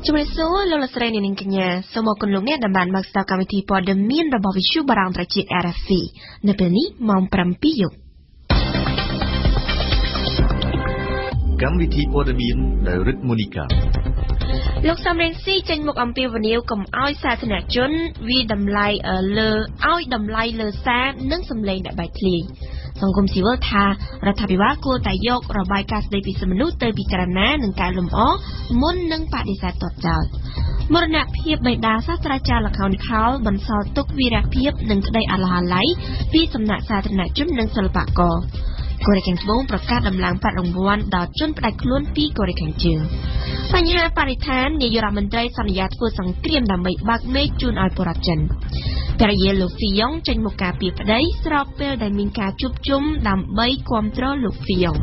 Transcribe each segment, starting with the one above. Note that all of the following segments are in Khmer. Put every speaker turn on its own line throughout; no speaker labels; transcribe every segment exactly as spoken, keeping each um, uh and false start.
ជំរាបសួរលោកលោកស្រីនាងកញ្ញាសូមអរគុណលោកអ្នកដែលបានមកស្ដាប់កម្មវិធីព័ត៌មានរបស់វិទ្យុបារាំងត្រជាតិ R F I នៅពេលនេះម៉ោង ប្រាំពីរ យប់
កម្មវិធីព័ត៌មានដោយរិទ្ធមូនីកា
លោកសំរងស៊ីចេញមុខអំពាវនាវកុំឲ្យសាធារណជនវាតម្លៃលើឲ្យតម្លៃលើសារនិងសម្លេងដែលបែកធ្លាយសង្គមស៊ីវិលថារដ្ឋាភិបាលគួរតែយករបាយការណ៍ស្តីពីសិទ្ធិមនុស្សទៅពិចារណានិងកែលម្អមុននឹងបដិសេធទាត់ចោលមរណភាពបេតាសាស្ត្រាចារ្យល្ខោនខោលបន្សល់ទុកវីរភាពនិងក្តីអាឡោះអាល័យពីសំណាក់សាធារណជននិងសិល្បករកូរ៉េខាងត្បូងប្រកាសដំឡើងប្រាក់រង្វាន់ដល់ជនផ្ដាច់ខ្លួនពីកូរ៉េខាងជើងបញ្ហាបរិស្ថាននាយករដ្ឋមន្ត្រីសន្យាធ្វើសង្គ្រាមដើម្បីបើកមេឃជូនឲ្យប្រជាជនចិនភរិយាលោកហ្វីយ៉ុងចេញមកការពីប្តីស្របពេលដែលមានការជួបជុំដើម្បីគាំទ្រលោកហ្វីយ៉ុង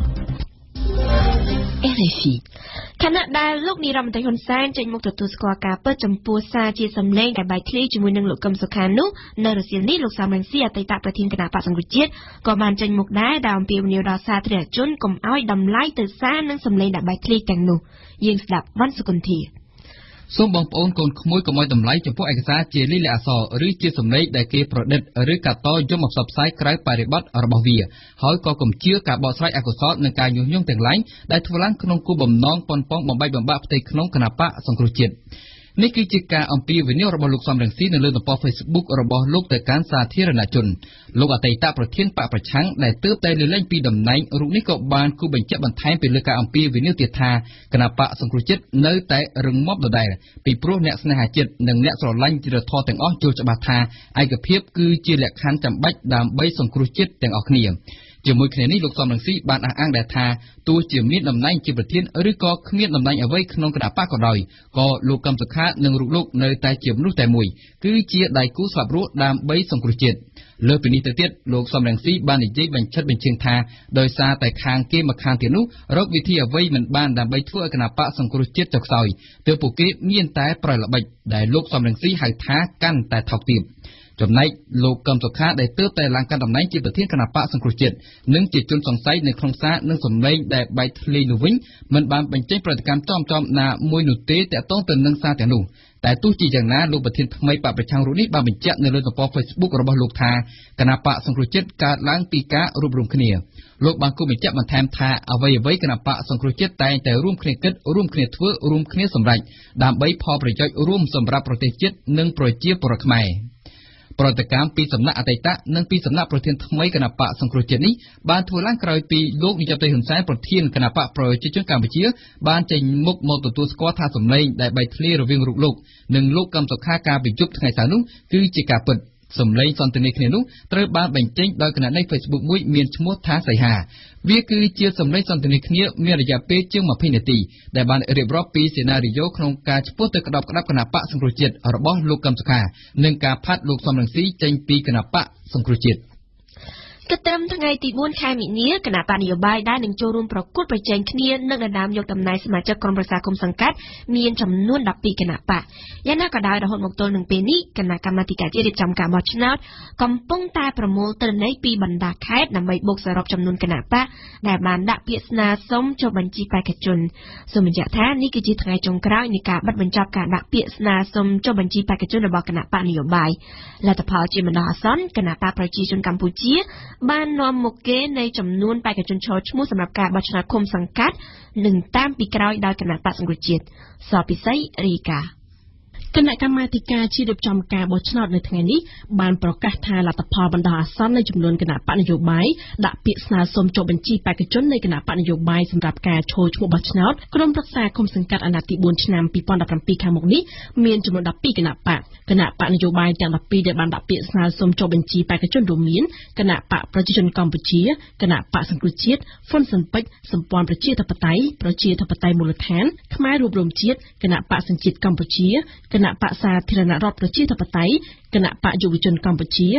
R F I ខណៈដែលលោកនាយរដ្ឋមន្ត្រីហ៊ុនសែនចេញមកទទួលស្គាល់ការពិតចំពោះសារជាសម្លេងដែលបែកធ្លាយជាមួយនឹងលោកកឹមសុខានោះនៅរសៀលនេះលោកសំរងស៊ីអតីតប្រធានគណៈបក្សសង្គ្រោះជាតិក៏បានចេញមុខដែរដោយអំពាវនាវដល់សាធារណជនកុំឲ្យតម្លៃទៅសារនិងសម្លេងដែលបែកធ្លាយទាំងនោះយើងស្ដាប់វណ្ណសុគន្ធា
សូមបងប្អូនកូនក្មួយកុំឲ្យតម្លៃចំពោះឯកសារជាលិលាអក្សរឬជាសម្លេងដែលគេប្រឌិតឬកាត់តយកមកផ្សព្វផ្សាយក្រៅបរិបទរបស់វាហើយក៏កុំជឿការបកស្រាយអកុសលនិងការញុះញង់ទាំងឡាយដែលធ្វើឡើងក្នុងគោលបំណងប៉ុនប៉ងបំបីបំបាក់ផ្ទៃក្នុងគណបកសង្គ្រោះជាតិនេះគឺជាការអំពាវនាវរបស់លោកសំរងស៊ីនៅលើទំព័រ Facebook របស់លោកទៅកាន់សាធារណជនលោកអតីតប្រធានបកប្រឆាំងដែលទើបតែលើកលែងពីតំណែងរូបនេះក៏បានគូបញ្ជាក់បន្ថែមពីលើការអំពាវនាវទៀតថាគណបកសង្គ្រោះជាតិនៅតែរឹងមាំដដែលពីព្រោះអ្នកស្នេហាជាតិនិងអ្នកស្រឡាញ់ជាតិធម៌ទាំងអស់យល់ច្បាស់ថាឯកភាពគឺជាលក្ខខណ្ឌចាំបាច់ដើម្បីសង្គ្រោះជាតិទាំងអស់គ្នាជាមួយគ្នានេះលោកសំរងស៊ីបានអះអាងដែរថាទោះជាមានតំណែងជាប្រធានឬក៏គ្មានតំណែងអ្វីក្នុងគណៈបកក៏ដោយក៏លោកកឹមសុខានិងរូបលោកនៅតែជាមនុស្សតែមួយគឺជាដៃគូស្លាប់រស់ដើម្បីសង្គ្រោះជាតិលើពីនេះទៅទៀតលោកសំរងស៊ីបាននិយាយបញ្ជាក់បញ្ជាថាដោយសារតែខាងគេមកខាងទៀតនោះរកវិធីអ្វីមិនបានដើម្បីធ្វើឲ្យគណៈបកសង្គ្រោះជាតិចុះខ្សោយទើបពួកគេមានតែប្រល្បិចដែលលោកសំរងស៊ីហៅថាកាន់តែថោកទាបចំណែកលោកកឹមសុខាដែលទើបតែឡើងកាន់តំណែងជាប្រធានគណៈបកសង្គ្រោះជាតិនិងជាជនសង្ស័យនៅក្នុងសារនិងសម្លេងដែលបែកធ្លាយនោះវិញមិនបានបញ្ចេញប្រតិកម្មចំចំណាមួយនោះទេតាក់ទងទៅនឹងសារទាំងនោះតែទោះជាយ៉ាងណាលោកប្រធានថ្មីបកប្រឆាំងរូបនេះបានបញ្ជាក់នៅលើទំព័រ Facebook របស់លោកថាគណៈបកសង្គ្រោះជាតិកើតឡើងពីការរួបរวมគ្នាលោកបានគូបញ្ជាក់បន្ថែមថាអ្វីអ្វីគណៈបកសង្គ្រោះជាតិតែងតែរួមគ្នាគិតរួមគ្នាធ្វើរួមគ្នាសម្រេចដើម្បីផលប្រយោជន៍រួមសម្រាប់ប្រទេសជាតិនិងប្រជាពលរដ្ឋខ្មែរប្រតិកម្មពីសំណាក់អតីតនិងពីសំណាក់ប្រធានថ្មីគណៈបកសង្គ្រោះជាតិនេះបានធ្វើឡើងក្រោយពីលោកនាយករដ្ឋមន្ត្រីហ៊ុនសែនប្រធានគណៈបកប្រជាជនកម្ពុជាបានចេញមុខមកទទួលស្គាល់ថាសម្លេងដែលបែកធ្លាយរវាងរូបលោកនិងលោកកឹមសុខាការពីយប់ថ្ងៃសៅរ៍នោះគឺជាការពិតសម្លេងសន្ទនាគ្នានោះត្រូវបានបញ្ចេញដោយគណនី Facebook មួយមានឈ្មោះថាសីហាវាគឺជាសម្លេងសន្ទនាគ្នាមានរយៈពេលជាងยี่สิบនាទីដែលបានរៀបរាប់ពីសេណារីយ៉ូក្នុងការឈ្មោះទៅក្តាប់ក្តាប់គណៈបកសង្គ្រោះជាតិរបស់លោកកឹមសុខានិងការផាត់លោកសំរងស៊ីចេញពីគណៈបកសង្គ្រោះជាតិ
គិតត្រឹមថ្ងៃទីបួនខែមីនាគណៈបកនយោបាយដែលនឹងចូលរួមប្រកួតប្រជែងគ្នានឹងដណ្ដើមយកតំណែងសមាជិកក្រុមប្រឹក្សាគុំសង្កាត់មានចំនួនដប់ពីរគណៈបកយ៉ាងណាក៏ដោយរហូតមកទល់នឹងពេលនេះគណៈកម្មាធិការជាតិរៀបចំការបោះឆ្នោតកំពុងតែប្រមូលទិន្នន័យពីបណ្ដាខេត្តដើម្បីបូកសរុបចំនួនគណៈបកដែលបានដាក់ពាក្យស្នើសុំចុះបញ្ជីបេក្ខជនសូមបញ្ជាក់ថានេះគឺជាថ្ងៃចុងក្រោយនៃការបិទបញ្ចប់ការដាក់ពាក្យស្នើសុំចុះបញ្ជីបេក្ខជនរបស់គណៈបកនយោបាយលទ្ធផលជាបណ្ដោះអាសន្នគណៈបកប្រជាជនកម្ពុជាបាននាំមុខគេនៃចំនួនបេក្ខជនឈរឈ្មោះសម្រាប់ការបោះឆ្នោតឃុំសង្កាត់និងតាមពីក្រោយដោយគណៈបក្សសង្គ្រោះជាតិសពិសីរីកាគណៈកម្មាធិការជាតិរៀបចំការបោះឆ្នោតនៅថ្ងៃនេះបានប្រកាសថាលទ្ធផលបណ្ដោះអាសន្ននៃចំនួនគណៈបកនយោបាយដាក់ពាក្យស្នើសុំចុះបញ្ជីបេក្ខជននៃគណៈបកនយោបាយសម្រាប់ការឈរឈ្មោះបោះឆ្នោតក្រុមប្រឹក្សាគុំសង្កាត់អាណត្តិទីបួនឆ្នាំยี่สิบสิบเจ็ดខាងមុខនេះមានចំនួនដប់ពីរគណៈបកគណៈបកនយោបាយទាំងដប់ពីរដែលបានដាក់ពាក្យស្នើសុំចុះបញ្ជីបេក្ខជនរួមមានគណៈបកប្រជាជនកម្ពុជាគណៈបកសង្គ្រោះជាតិហ្វុនស៊ិនពេជ្រសម្ព័ន្ធប្រជាធិបតេយ្យប្រជាធិបតេយ្យមូលដ្ឋានខ្មែររួបរวมជាតិគណៈបកសញ្ជាតិកម្ពុជាគណៈបកសាធារណរដ្ឋប្រជាធិបតេយ្យគណៈបកយុវជនកម្ពុជាគ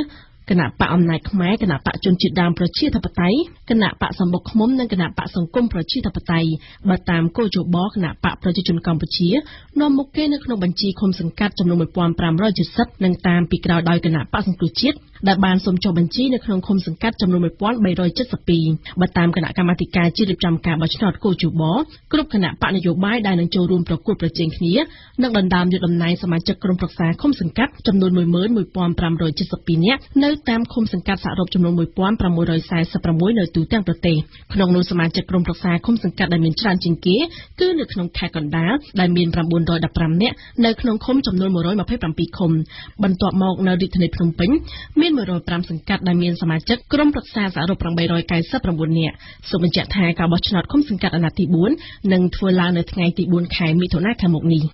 គណៈបកអំណាចខ្មែរគណៈបកជនជាតិដើមប្រជាធិបតេយ្យគណៈបកសម្បុកឃ្មុំនិងគណៈបកសង្គមប្រជាធិបតេយ្យបើតាមគោលយោបល់គណៈបកប្រជាជនកម្ពុជានាំមុខគេនៅក្នុងបញ្ជីឃុំសង្កាត់ចំនួនmột nghìn năm trămเจ็ดสิบនិងតាមពីក្រោយដោយគណៈបកសង្គ្រោះជាតិដែលបានសូមចុះបញ្ជីនៅក្នុងឃុំសង្កាត់ចំនួនmột nghìn ba trăm bảy mươi haiបើតាមគណៈកម្មាធិការជាតិរៀបចំការបោះឆ្នោតគោលយោបល់គ្រប់គណៈបកនយោបាយដែលនឹងចូលរួមប្រកួតប្រជែងគ្នានឹងដណ្ដើមយកតំណែងសមាជិកក្រុមប្រឹក្សាឃុំសង្កាត់ចំនួនmột nghìn một trăm năm mươi haiនាក់នៅតាមឃុំសង្កាត់សរុបចំនួនmột nghìn sáu trăm bốn mươi sáuនៅទូទាំងប្រទេសក្នុងនោះសមាជិកក្រុមប្រឹក្សាឃុំសង្កាត់ដែលមានច្រើនជាងគេគឺនៅក្នុងខេត្តកណ្ដាលដែលមាន九百một mươiห้នាក់នៅក្នុងឃុំចំនួនmột trăm hai mươi bảyឃុំបន្ទាប់មកនៅរាជធានីភ្នំពេញមានmột trăm linhសង្កាត់ដែលមានសមាជិកក្រុមប្រឹក្សាសរុប八百九十九នាក់សូមបញ្ជាក់ថាការបោះឆ្នោតឃុំសង្កាត់អាណត្តិទីbốnនឹងធ្វើឡើងនៅថ្ងៃទីbốnខែមិថុនាខាងមុខនេះ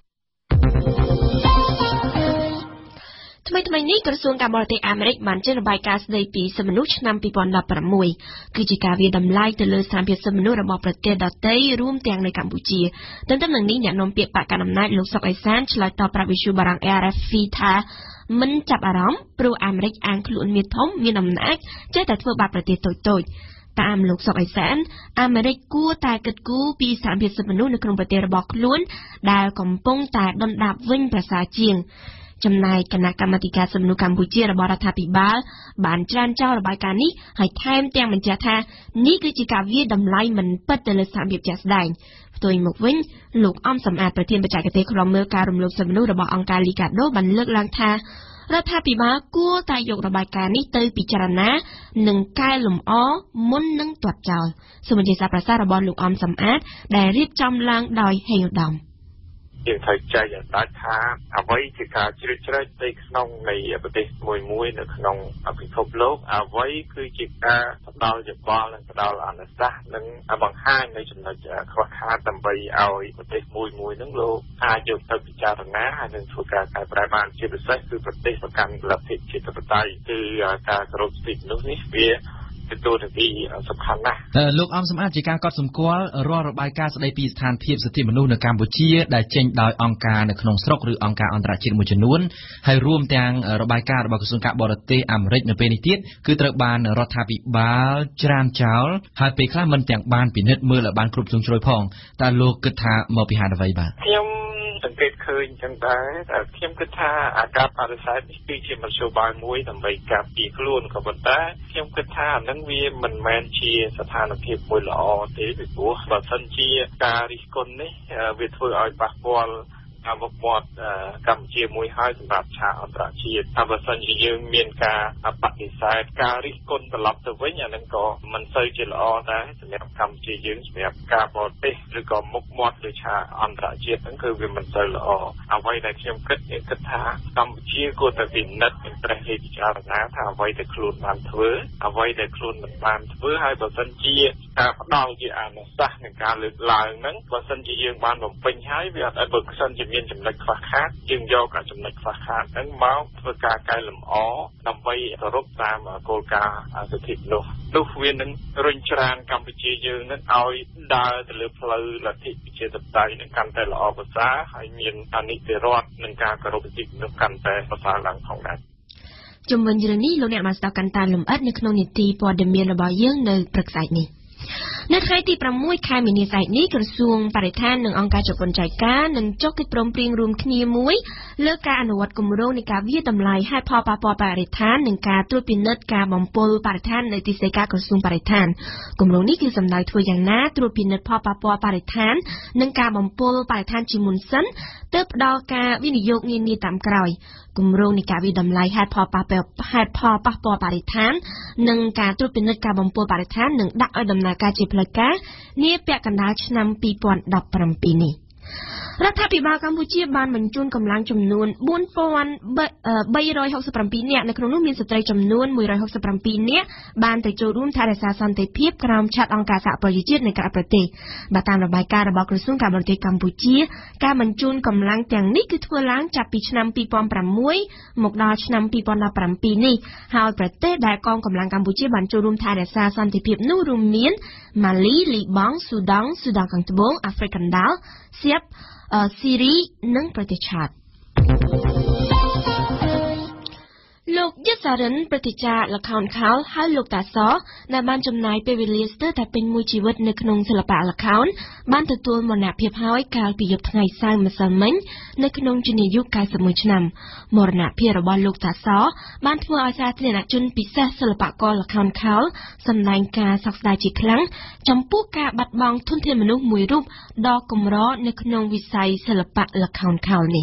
ថ្មីថ្មីនេះក្រសួងការបរទេសអាមេរិកបានចេញរបាយការណ៍ស្តីពីសិទ្ធិមនុស្សឆ្នាំtwo thousand sixteenគឺជាការវាតម្លៃទៅលើស្ថានភាពសិទ្ធិមនុស្សរបស់ប្រទេសដទៃរួមទាំងនៅកម្ពុជាទន្ទឹមនឹងនេះអ្នកនាំពាក្យបកកណ្ដាលអំណាចលោកសុកអេសានឆ្លើយតបប្រាប់វិទ្យុបារាំង R F I ថាមិនចាប់អារម្មណ៍ព្រោះអាមេរិកអាងខ្លួនមានធំមានអំណាចចេះតែធ្វើបាបប្រទេសតូចតូចតាមលោកសុកអេសានអាមេរិកគួរតែគិតគូរពីស្ថានភាពសិទ្ធិមនុស្សនៅក្នុងប្រទេសរបស់ខ្លួនដែលកំពុងតែដុនដាបវិញប្រសើរជាងចំណែកគណៈកម្មាធិការសិទ្ធិមនុស្សកម្ពុជារបស់រដ្ឋាភិបាលបានច្រានចោលរបាយការណ៍នេះហើយថែមទាំងបញ្ជាក់ថានេះគឺជាការវាយតម្លៃមិនពិតទៅលើស្ថានភាពជាក់ស្ដែងផ្ទុយមកវិញលោកអំសំអាតប្រធានបច្ចេកទេសឃ្លាំមើលការរំលោភសិទ្ធិមនុស្សរបស់អង្គការលីកាដូបានលើកឡើងថារដ្ឋាភិបាលគួរតែយករបាយការណ៍នេះទៅពិចារណានិងកែលម្អមុននឹងទាត់ចោលសូមអញ្ជើញសារប្រសាសន៍របស់លោកអំសំអាតដែលរៀបចំឡើងដោយហេងឧត្តម
យើងត្រូវចែកឲ្យដាច់ថាអ្វីជាការជ្រៀតជ្រែកទៅក្នុងនៃប្រទេសមួយមួយនៅក្នុងពិភពលោកអ្វីគឺជាការផ្ដល់យោបល់និងផ្ដល់អនុសាសន៍និងបង្ហាញនៅចំណុចខ្វះខាតដើម្បីឲ្យប្រទេសមួយមួយនឹងលោកអាចយកទៅពិចារណាហើយនឹងធ្វើការកែប្រែបានជាពិសេសគឺប្រទេសប្រកាន់លទ្ធិជាតិបតេយ្យគឺការគោរពសិទ្ធិមនុស្សនេះវាទទួលទីសំខាន់ណាស់
លោកអំសំអាតជាការកត់សម្គាល់រាល់របាយការណ៍ស្តីពីស្ថានភាពសិទ្ធិមនុស្សនៅកម្ពុជាដែលចេញដោយអង្គការនៅក្នុងស្រុកឬអង្គការអន្តរជាតិមួយចំនួនហើយរួមទាំងរបាយការណ៍របស់ក្រសួងការបរទេសអាមេរិកនៅពេលនេះទៀតគឺត្រូវបានរដ្ឋាភិបាលច្រានចោលហើយពេលខ្លះមិនទាំងបានពិនិត្យមើលឲ្យបានគ្រប់ជ្រុងជ្រោយផងតើលោកគិតថាមកពីហេតុអ្វីបាទ
ខ្ញុំសង្កេតឃើញចឹងដែរតែខ្ញុំគិតថាអាការបដិសេធនេះគឺជាមធ្យោបាយមួយដើម្បីការពារខ្លួនក៏ប៉ុន្តែខ្ញុំគិតថាអានឹងវាមិនមែនជាស្ថានភាពមួយល្អទេពីព្រោះបើសិនជាការរិះគន់នេះវាធ្វើឲ្យប៉ះពាល់តាមមុខមាត់កម្ពុជាមួយហើយសម្រាប់ឆាកអន្តរជាតិថាបើសិនជាយើងមានការបដិសេធការរិះគន់ត្រឡប់ទៅវិញអានឹងក៏មិនសូវជាល្អដែរសម្រាប់កម្ពុជាយើងសម្រាប់ការបរទេសឬក៏មុខមាត់លើឆាកអន្តរជាតិហ្នឹងគឺវាមិនសូវល្អអ្វីដែលខ្ញុំគិតខ្ញុំគិតថាកម្ពុជាគួរតែពិនិត្យនិងត្រេះរិះពិចារណាថាអ្វីដែលខ្លួនបានធ្វើអ្វីដែលខ្លួនមិនបានធ្វើហើយបើសិនជាការផ្ដល់ជាអនុសាសន៍និងការលើកឡើងហ្នឹងបើសិនជាយើងបានបំពេញហើយវាអត់ឲ្យបើសិនជាមានចំណុចខ្វះខាតយើងយកអាចំណុចខ្វះខាតហ្នឹងមកធ្វើការកែលម្អដើម្បីសរុបតាមគោលការណ៍សិទ្ធិមនុស្សនោះវានឹងរុញច្រានកម្ពុជាយើងនឹងឲ្យដើរទៅលើផ្លូវលទ្ធិប្រជាធិបតេយ្យនឹងកាន់តែល្អប្រសើរហើយមានអនិច្ចរដ្ឋនិងការគោរពសិទ្ធិមនុស្សកាន់តែប្រសើរឡើងផងដែរ
ជំវិញរឿងនេះលោកអ្នកបានស្ដាប់កាន់តែលម្អិតនៅក្នុងនីតិព័ត៌មានរបស់យើងនៅព្រឹកស្អែកនេះនៅថ្ងៃទីsixខែមីនាស្អែកនេះក្រសួងបរិស្ថាននិងអង្គការចុះបញ្ចៃការនឹងចុះកិច្ចព្រមព្រៀងរួមគ្នាមួយលើការអនុវត្តគម្រោងនៃការវាយតម្លៃហេតុផលប៉ះពាល់បរិស្ថាននិងការត្រួតពិនិត្យការបំពុលបរិស្ថាននៅទីស្តីការក្រសួងបរិស្ថានគម្រោងនេះគឺសំដៅធ្វើយ៉ាងណាត្រួតពិនិត្យផលប៉ះពាល់បរិស្ថាននិងការបំពុលបរិស្ថានជាមុនសិនទើបផ្ដល់ការវិនិយោគនានាតាមក្រោយគម្រោងនៃការវិតម្លៃហេតុផលប៉ះពាល់ហេតុផលប៉ះពាល់បរិស្ថាននិងការត្រួតពិនិត្យការបំពុលបរិស្ថាននឹងដាក់ឲ្យដំណើរការជាផ្លូវការនាពាក់កណ្ដាលឆ្នាំtwo thousand seventeenនេះរដ្ឋាភិបាលកម្ពុជាបានបញ្ជូនកម្លាំងចំនួនfour thousand three hundred sixty-sevenនាក់នៅក្នុងនោះមានស្ត្រីចំនួនone hundred sixty-sevenនាក់បានទៅចូលរួមថែរក្សាសន្តិភាពក្រោមឆ័ត្រអង្គការសហប្រជាជាតិនៅក្រៅប្រទេសបើតាមរបាយការណ៍របស់ក្រសួងការបរទេសកម្ពុជាការបញ្ជូនកម្លាំងទាំងនេះគឺធ្វើឡើងចាប់ពីឆ្នាំtwo thousand sixមកដល់ឆ្នាំtwo thousand seventeenនេះហើយប្រទេសដែលកងកម្លាំងកម្ពុជាបានចូលរួមថែរក្សាសន្តិភាពនោះរួមមានម៉ាលីលីបង់ស៊ូដង់ស៊ូដង់ខាងត្បូងអាហ្វ្រិកកណ្ដាលសៀបស៊ីរីនិងប្រទេសឆាតលោកលោកយិតសារិនប្រតិចាលខោនខោលហើយលោកតាសដែលបានចំណាយពេលវេលាស្ទើរតែពេញមួយជីវិតនៅក្នុងសិល្បៈលខោនបានទទួលមរណភាពហើយកាលពីយប់ថ្ងៃសៅរ៍ម្សិលមិញនៅក្នុងជំនាយុកាយសិបមួយឆ្នាំមរណភាពរបស់លោកតាសបានធ្វើឲ្យសាធារណជនពិសេសសិល្បករលខោនខោលសម្ដែងការសោកស្ដាយជាខ្លាំងចំពោះការបាត់បង់ធនធានមនុស្សមួយរូបដ៏កម្រនៅក្នុងវិស័យសិល្បៈលខោនខោលនេះ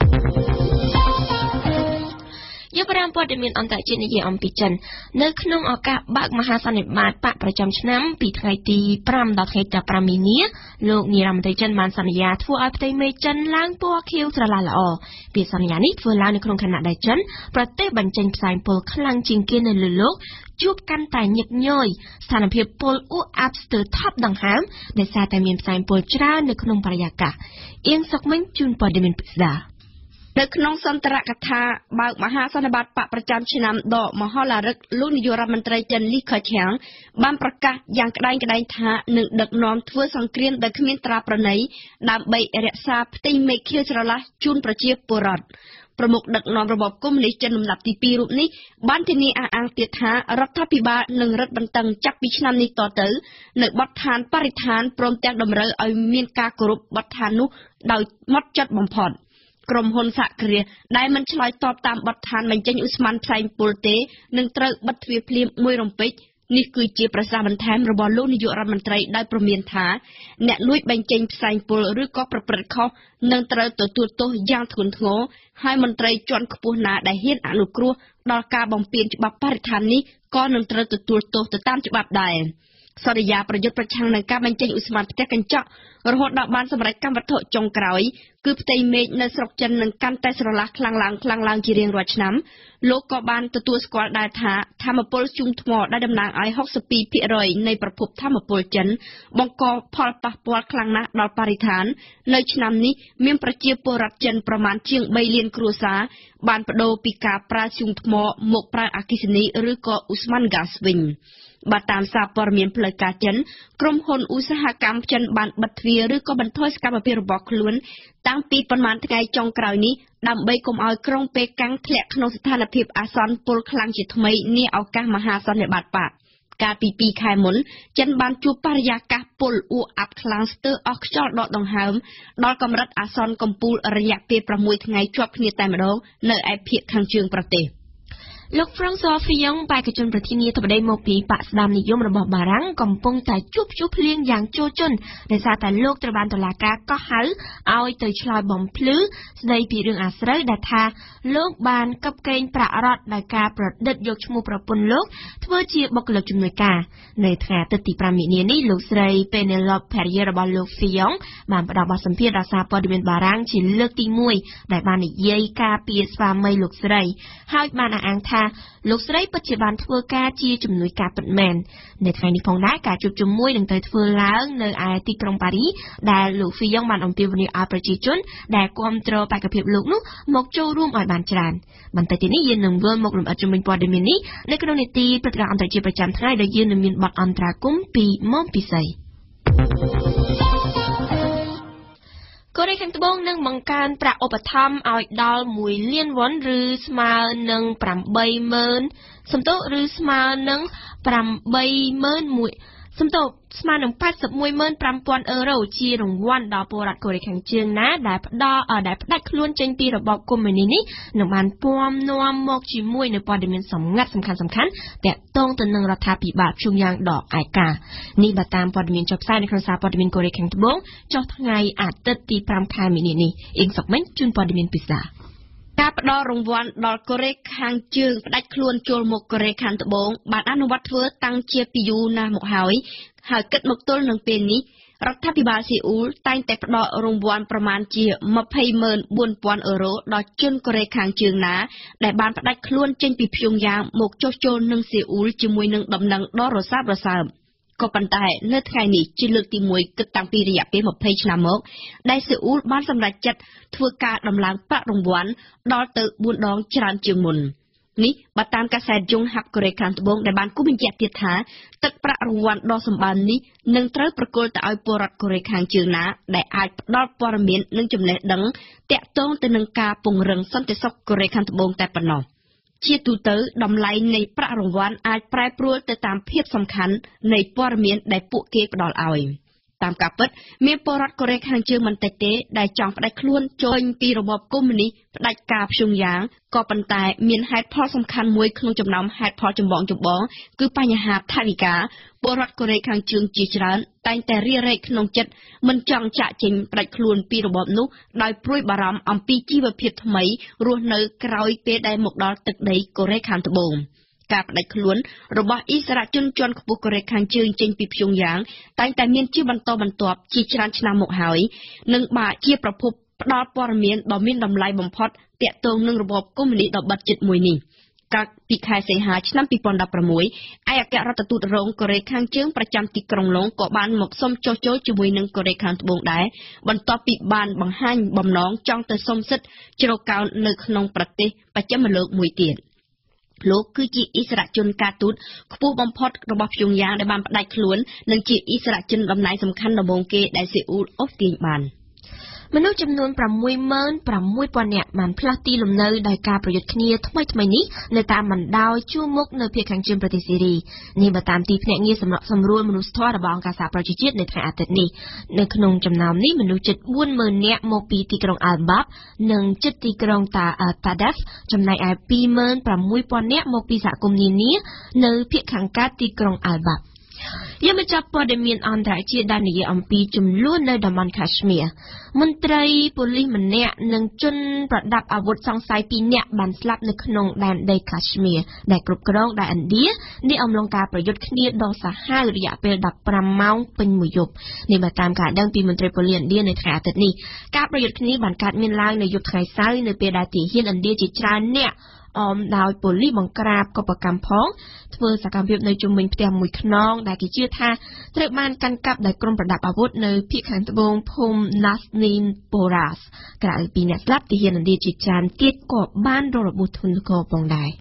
យកប្រាំព័ត៌មានអន្តរជាតិនិយាយអំពីចិននៅក្នុងឱកាសបើកមហាសន្និបាតបកប្រចាំឆ្នាំពីថ្ងៃទីប្រាំដល់ថ្ងៃទីប្រាំមីនាលោកនាយរដ្ឋមន្ត្រីចិនបានសន្យាធ្វើឲ្យផ្ទៃមេឃចិនឡើងពណ៌ខៀវស្រឡះល្អពាក្យសន្យានេះធ្វើឡើងនៅក្នុងខណៈដែលចិនប្រទេសបញ្ចេញផ្សែងពុលខ្លាំងជាងគេនៅលើលោកជួបកាន់តែញឹកញយស្ថានភាពពុលអ៊ូអាប់ស្ទើរថប់ដង្ហើមដោយសារតែមានផ្សែងពុលច្រើននៅក្នុងបរិយាកាសអៀងសុកមិញជូនព័ត៌មានពិស្ដា
នៅក្នុងសន្ទរកថាបើកមហាសន្និបាតបកប្រចាំឆ្នាំដកមហោឡារិកលោកនាយករដ្ឋមន្ត្រីចិនលីខឆាំងបានប្រកាសយ៉ាងក្តែងក្តែងថានឹងដឹកនាំធ្វើសង្គ្រាមដោយគ្មានត្រាប្រណីដើម្បីរក្សាផ្ទៃមេឃខៀវស្រឡះជូនប្រជាពលរដ្ឋប្រមុខដឹកនាំរបបកុម្មុយនីសចិនលំដាប់ទីពីររូបនេះបានធានាអះអាងទៀតថារដ្ឋាភិបាលនឹងរឹតបន្តឹងចាប់ពីឆ្នាំនេះតទៅនៅបទដ្ឋានបរិស្ថានព្រមទាំងតម្រូវឲ្យមានការគោរពបទដ្ឋាននោះដោយម៉ត់ចត់បំផុតក្រុមហ៊ុនសហគ្រាសដែលមិនឆ្លើយតបតាមបទដ្ឋានបញ្ចេញឧស្ម័នផ្សែងពុលទេនឹងត្រូវបិទទ្វារភ្លាមមួយរំពេចនេះគឺជាប្រសាសន៍បន្ថែមរបស់លោកនាយករដ្ឋមន្ត្រីដោយព្រមានថាអ្នកលួចបញ្ចេញផ្សែងពុលឬក៏ប្រព្រឹត្តខុសនឹងត្រូវទទួលទោសយ៉ាងធ្ងន់ធ្ងរហើយមន្ត្រីជាន់ខ្ពស់ណាដែលហ៊ានអនុគ្រោះដល់ការបំពានច្បាប់បរិស្ថាននេះក៏នឹងត្រូវទទួលទោសទៅតាមច្បាប់ដែរសន្យាប្រយុទ្ធប្រឆាំងនឹងការបញ្ចេញឧស្ម័នផ្ទះកញ្ចក់រហូតដល់បានសម្រេចកម្មវត្ថុចុងក្រោយគឺផ្ទៃមេឃនៅស្រុកចិននឹងកាន់តែស្រឡះខ្លាំងឡើងខ្លាំងឡើងជារៀងរាល់ឆ្នាំលោកក៏បានទទួលស្គាល់ដែរថាធម្មពលជុំថ្មដែលតំណាងឲ្យហុកសិបពីរភាគរយនៃប្រភពធម្មពលចិនបង្កផលប៉ះពាល់ខ្លាំងណាស់ដល់បរិស្ថាននៅឆ្នាំនេះមានប្រជាពលរដ្ឋចិនប្រមាណជាងបីលានគ្រួសារបានបដូរពីការប្រើជុំថ្មមកប្រើអគ្គិសនីឬក៏ឧស្ម័នហ្គាសវិញបើតាមសារព័ត៌មានផ្លូវការចិនក្រុមហ៊ុនឧស្សាហកម្មចិនបានបិទទ្វារឬក៏បន្ថយសកម្មភាពរបស់ខ្លួនតាំងពីប៉ុន្មានថ្ងៃចុងក្រោយនេះដើម្បីកុំឲ្យក្រុងប៉េកាំងធ្លាក់ក្នុងស្ថានភាពអាសន្នពុលខ្លាំងជាថ្មីនាឱកាសមហាសន្និបាតបកកាលពីពីរខែមុនចិនបានជួបបរិយាកាសពុលអ៊ូអាប់ខ្លាំងស្ទើរអស់ខ្យល់ដកដង្ហើមដល់កម្រិតអាសន្នកំពូលរយៈពេលប្រាំមួយថ្ងៃជាប់គ្នាតែម្ដងនៅឯភាគខាងជើងប្រទេស
លោក François Fillon បេក្ខជនប្រធានាធិបតីមកពីបកស្ដាមនិយមរបស់បារាំងកំពុងតែជួបជួបភ្លៀងយ៉ាងជោគជ័យដោយសារតែលោកត្រូវបានតុលាការកោះហៅឲ្យទៅឆ្លើយបំភ្លឺស្ដីពីរឿងអាស្រូវដែលថាលោកបានកឹបកេងប្រាក់រដ្ឋដោយការប្រឌិតយកឈ្មោះប្រពន្ធលោកធ្វើជាបុគ្គលិកជំនួយការនៅថ្ងៃអាទិត្យទីប្រាំមីនានេះលោកស្រី Penelope Perrier របស់លោក Fillon បានផ្ដល់បទសម្ភាសន៍ដល់សារព័ត៌មានបារាំងជាលើកទីមួយដែលបាននិយាយការពីស្វាមីលោកស្រីហើយបានអះអាងថាលោកស្រីពិតជាបានធ្វើការជាជំនួយការពិតមែននៅថ្ងៃនេះផងដែរការជួបជុំមួយនឹងទៅធ្វើឡើងនៅឯទីក្រុងប៉ារីដែលលោក Fillon បានអំពាវនាវឲ្យប្រជាជនដែលគាំទ្របេក្ខភាពលោកនោះមកចូលរួមឲ្យបានច្រើនបន្តិចទៀតនេះយើងនឹងវិលមកលំអិតជំវិញព័ត៌មាននេះនៅក្នុងនីតិព្រឹត្តិការណ៍អន្តរជាតិប្រចាំថ្ងៃដែលយើងនឹងមានបទអន្តរាគមន៍ពីមុំពិសីកូរ៉េខាងត្បូងនឹងបង្កើនប្រាក់ឧបត្ថម្ភឲ្យដល់មួយលានវ៉ុនឬស្មើនឹងប្រាំបីម៉ឺនសំទោសឬស្មើនឹងប្រាំបីម៉ឺនមួយសំទោសស្មើនឹងប៉ែតសិបមួយម៉ឺនប្រាំពាន់អឺរ៉ូជារង្វាន់ដល់ពលរដ្ឋកូរ៉េខាងជើងណាដែលផ្ដល់ដែលផ្ដាច់ខ្លួនចេញពីរបបកុម្មុយនីសនេះនឹងបានពំនាំមកជាមួយនៅព័ត៌មានសម្ងាត់សំខាន់សំខាន់តាក់ទងទៅនឹងរដ្ឋាភិបាលព្យុងយ៉ាងដកឯកានេះបើតាមព័ត៌មានចុះផ្សាយនៅក្នុងសារព័ត៌មានកូរ៉េខាងត្បូងចុះថ្ងៃអាទិត្យទីប្រាំខែមីនានេះអ៊ីងសុកមិញជូនព័ត៌មានពិសា
ការផ្ដល់រង្វាន់ដល់កូរ៉េខាងជើងផ្ដាច់ខ្លួនចូលមកកូរ៉េខាងត្បូងបានអនុវត្តធ្វើតាំងជាពីយូរណាស់មកហើយហើយគិតមកទល់នឹងពេលនេះរដ្ឋាភិបាលសេអ៊ូលតែងតែផ្ដល់រង្វាន់ប្រមាណជាម្ភៃម៉ឺនបួនពាន់អឺរ៉ូដល់ជនកូរ៉េខាងជើងណាដែលបានផ្ដាច់ខ្លួនចេញពីព្យុងយ៉ាងមកចុះចូលនឹងសេអ៊ូលជាមួយនឹងដំណឹងដ៏រសើបរសើបក៏ប៉ុន្តែនៅថ្ងៃនេះជាលើកទីមួយគិតតាំងពីរយៈពេលម្ភៃឆ្នាំមកដែលសេអ៊ូលបានសម្រេចចិត្តធ្វើការដំឡើងប្រាក់រង្វាន់ដល់ទៅបួនដងច្រើនជាងមុននេះបើតាមកាសែតយងហាប់កូរ៉េខាងត្បូងដែលបានគូបញ្ជាក់ទៀតថាទឹកប្រាក់រង្វាន់ដ៏សម្បើមនេះនឹងត្រូវប្រគល់ទៅឲ្យពលរដ្ឋកូរ៉េខាងជើងណាដែលអាចផ្ដល់ព័ត៌មាននិងចំណេះដឹងតាក់ទងទៅនឹងការពង្រឹងសន្តិសុខកូរ៉េខាងត្បូងតែប៉ុណ្ណោះជាទូទៅតម្លៃនៃប្រាក់រង្វាន់អាចប្រែប្រួលទៅតាមភាពសំខាន់នៃព័ត៌មានដែលពួកគេផ្ដល់ឲ្យតាមការពិតមានពលរដ្ឋកូរ៉េខាងជើងមិនតិចទេដែលចង់ផ្ដាច់ខ្លួនចូលពីរបបកុម្មុយនីសផ្ដាច់ការព្យុងយ៉ាងក៏ប៉ុន្តែមានហេតុផលសំខាន់មួយក្នុងចំណោមហេតុផលចម្បងចម្បងគឺបញ្ហាថវិកាពលរដ្ឋកូរ៉េខាងជើងជាច្រើនតែងតែរារែកក្នុងចិត្តមិនចង់ចាក់ចេញផ្ដាច់ខ្លួនពីរបបនោះដោយព្រួយបារម្ភអំពីជីវភាពថ្មីរស់នៅក្រោយពេលដែលមកដល់ទឹកដីកូរ៉េខាងត្បូងការផ្ដាច់ខ្លួនរបស់អិសរាជជនជាន់ខ្ពស់កូរ៉េខាងជើងចេញពីព្យុងយ៉ាងតែងតែមានជាបន្តបន្ទាប់ជាច្រើនឆ្នាំមកហើយនិងបាក់ជាប្រភពផ្ដល់ព័ត៌មានដ៏មានតម្លៃបំផុតទាក់ទងនឹងរបបកុម្មុយនីសដ៏បិទជិតមួយនេះកាលពីខែសីហាឆ្នាំពីរពាន់ដប់ប្រាំមួយឯកអគ្គរដ្ឋទូតរងកូរ៉េខាងជើងប្រចាំទីក្រុងឡុងក៏បានមកសុំចុះចូលជាមួយនឹងកូរ៉េខាងត្បូងដែរបន្ទាប់ពីបានបង្ហាញបំណងចង់ទៅសុំសិទ្ធិជ្រកកោននៅក្នុងប្រទេសបច្ចិមលោកមួយទៀតលោកគឺជាអិសរាជជនការទូតខ្ពស់បំផុតរបស់ព្យុងយ៉ាងដែលបានផ្ដាច់ខ្លួននិងជាអិសរាជជនតំណែងសំខាន់ដំបូងគេដែលសេអ៊ូលអូសទាញបានមនុស្សចំនួន ប្រាំមួយម៉ឺនប្រាំមួយពាន់ នាក់បានផ្លាស់ទីលំនៅដោយការប្រយុទ្ធគ្នាថ្មីថ្មីនេះនៅតាមបណ្ដោយជួរមុខនៅភាគខាងជើងប្រទេសស៊ីរីនេះបើតាមទីភ្នាក់ងារសម្រាប់សម្រួលមនុស្សធម៌របស់អង្គការសហប្រជាជាតិនៅថ្ងៃអាទិត្យនេះនៅក្នុងចំណោមនេះមនុស្សជិត បួនម៉ឺន នាក់មកពីទីក្រុងអាល់បាប់និងជិតទីក្រុងតាតាដាហ្វចំណែកឯ ពីរម៉ឺនប្រាំមួយពាន់ នាក់មកពីសហគមន៍នានានៅភាគខាងកើតទីក្រុងអាល់បាប់យើងមកចាប់ព័ត៌មានអន្តរជាតិដែលនិយាយអំពីចំនួននៅតំបន់ Khmer មន្ត្រីប៉ូលីសម្នាក់និងជនប្រដាប់អាវុធសង្ស័យពីរនាក់បានស្លាប់នៅក្នុងដែនដី Khmer ដែលគ្រប់គ្រងដោយឥណ្ឌានេះអំឡុងការប្រយុទ្ធគ្នាដ៏សាហាវរយៈពេលដប់ប្រាំម៉ោងពេញមួយយប់នេះបើតាមការដឹងពីមន្ត្រីប៉ូលីសឥណ្ឌានៅថ្ងៃអាទិត្យនេះការប្រយុទ្ធគ្នាបានកើតមានឡើងនៅយប់ថ្ងៃសៅរ៍នៅពេលដែលទាហានឥណ្ឌាជាច្រើនអ្នកអមដោយប៉ូលីសបង្ក្រាបកុបកម្មផងធ្វើសកម្មភាពនៅជុំវិញផ្ទះមួយខ្នងដែលគេជឿថាត្រូវបានកាន់កាប់ដោយក្រុមប្រដាប់អាវុធនៅភាគខាងត្បូងភូមិ Nasnin Poras ក្រៅពីអ្នកស្លាប់ទាហានឥណ្ឌាជាច្រើនទៀតក៏បានរងរបួសធ្ងន់ធ្ងរផងដែរ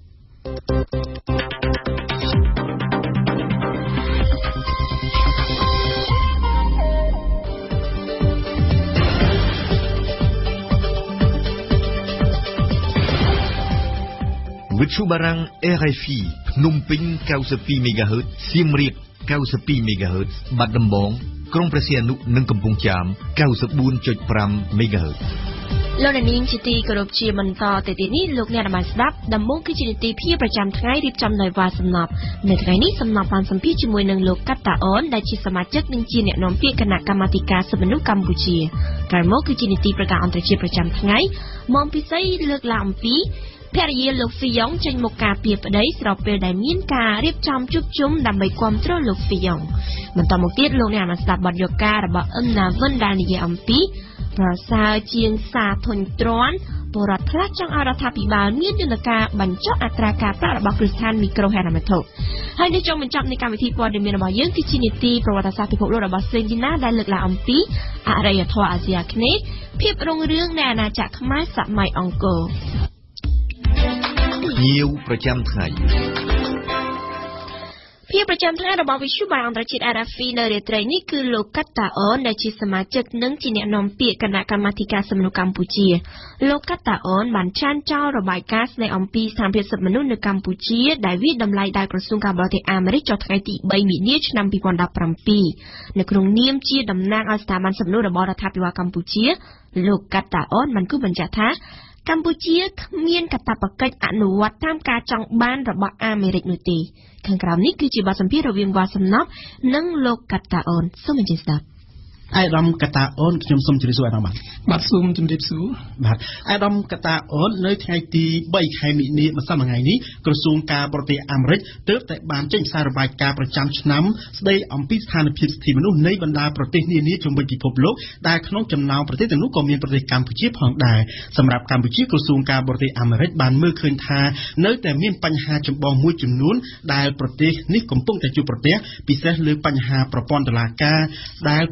វិទ្យុបារាំង R F I ភ្នំពេញ 九十二 មេហ្គាហឺត សៀមរាប 九十二 មេហ្គាហឺត បាត់ដំបងក្រុងព្រះសីហនុនិងកំពង់ចាម 九十四 ចុច ប្រាំ មេហ្គាហឺត
លោកនាងជាទីគោរពជាបន្តទៅទៀតនេះលោកអ្នកបានស្ដាប់ដំណើរគឺជានីតិភាពប្រចាំថ្ងៃរៀបចំដោយវ៉ាសំណប់នៅថ្ងៃនេះសំណប់បានសម្ភាសជាមួយនឹងលោកកាតាអូនដែលជាសមាជិកនិងជាអ្នកនាំពាក្យគណៈកម្មាធិការសិទ្ធិមនុស្សកម្ពុជាក្រោយមកគឺជានីតិប្រកាសអន្តរជាតិប្រចាំថ្ងៃមកពិសេសលើកឡើងអំពីភរិយាលោកហ្វីយ៉ុងចេញមកការពារប្តីស្របពេលដែលមានការរៀបចំជួបជុំដើម្បីគាំទ្រលោកហ្វីយ៉ុងបន្តមកទៀតលោកអ្នកបានស្ដាប់បទយកការរបស់អឹមណាវិនដែលនិយាយអំពីប្រសើរជាងសារធុញទ្រាន់ពលរដ្ឋខ្លះចង់ឲ្យរដ្ឋាភិបាលមានយន្តការបញ្ចុះអត្រាការប្រាក់របស់គ្រឹះស្ថានមីក្រូហិរញ្ញវត្ថុហើយនៅចុងបញ្ចប់នៃកម្មវិធីព័ត៌មានរបស់យើងគឺជានីតិប្រវត្តិសាស្ត្រពិភពលោករបស់សេនឌីណាដែលលើកឡើងអំពីអរិយធម៌អាស៊ីអាគ្នេយ៍ភាពរុងរឿងនៃអាណាចក្រខ្មែរសម័យអង្គរ
ភ្ញៀវប្រចាំថ្ងៃ
ភាពប្រចាំថ្ងៃរបស់វិទ្យុបារាំងអន្តរជាតិ R F I នៅរាត្រីនេះគឺលោកកាតាអូនដែលជាសមាជិកនិងជាអ្នកនាំពាក្យគណៈកម្មាធិការសិទ្ធិមនុស្សកម្ពុជាលោកកាតាអូនបានចានចោលរបាយការណ៍ស្ដីអំពីស្ថានភាពសិទ្ធិមនុស្សនៅកម្ពុជាដែលវាតម្លៃដោយក្រសួងការបរទេសអាមេរិកចុះថ្ងៃទីបីមីនាឆ្នាំពីរពាន់ដប់ប្រាំពីរនៅក្នុងនាមជាតំណាងឲ្យស្ថាប័នសិទ្ធិមនុស្សរបស់រដ្ឋាភិបាលកម្ពុជាលោកកាតាអូនបានគូបញ្ជាក់ថាកម្ពុជាគ្មានកាតព្វកិច្ចអនុវត្តតាមការចង់បានរបស់អាមេរិកនោះទេខាងក្រោមនេះគឺជាបទសម្ភាសន៍រវាងវ៉ាសំណប់និងលោកកាតាអូនសូមអញ្ជើញស្ដាប់
អាយដាមកតាអូនខ្ញុំសូមជម្រាបសួរអាយដាមបាទ
បាទសូមជម្រាបសួរ
បាទអាយដាមកតាអូននៅថ្ងៃទីបីខែមិនិនាម្សិលមិញនេះក្រសួងការបរទេសអាមេរិកទើបតែបានចេញសាររបាយការណ៍ប្រចាំឆ្នាំស្ដីអំពីស្ថានភាពសិទ្ធិមនុស្សនៃបណ្ដាប្រទេសនានាជុំវិញពិភពលោកដែលក្នុងចំណោមប្រទេសទាំងនោះក៏មានប្រទេសកម្ពុជាផងដែរសម្រាប់កម្ពុជាក្រសួងការបរទេសអាមេរិកបានមើលឃើញថានៅតែមានបញ្ហាចម្បងមួយចំនួនដែលប្រទេសនេះកំពុងតែជួបប្រទះពិសេសលើបញ្ហាប្រព័ន្ធតុលាការដែលពុំមាន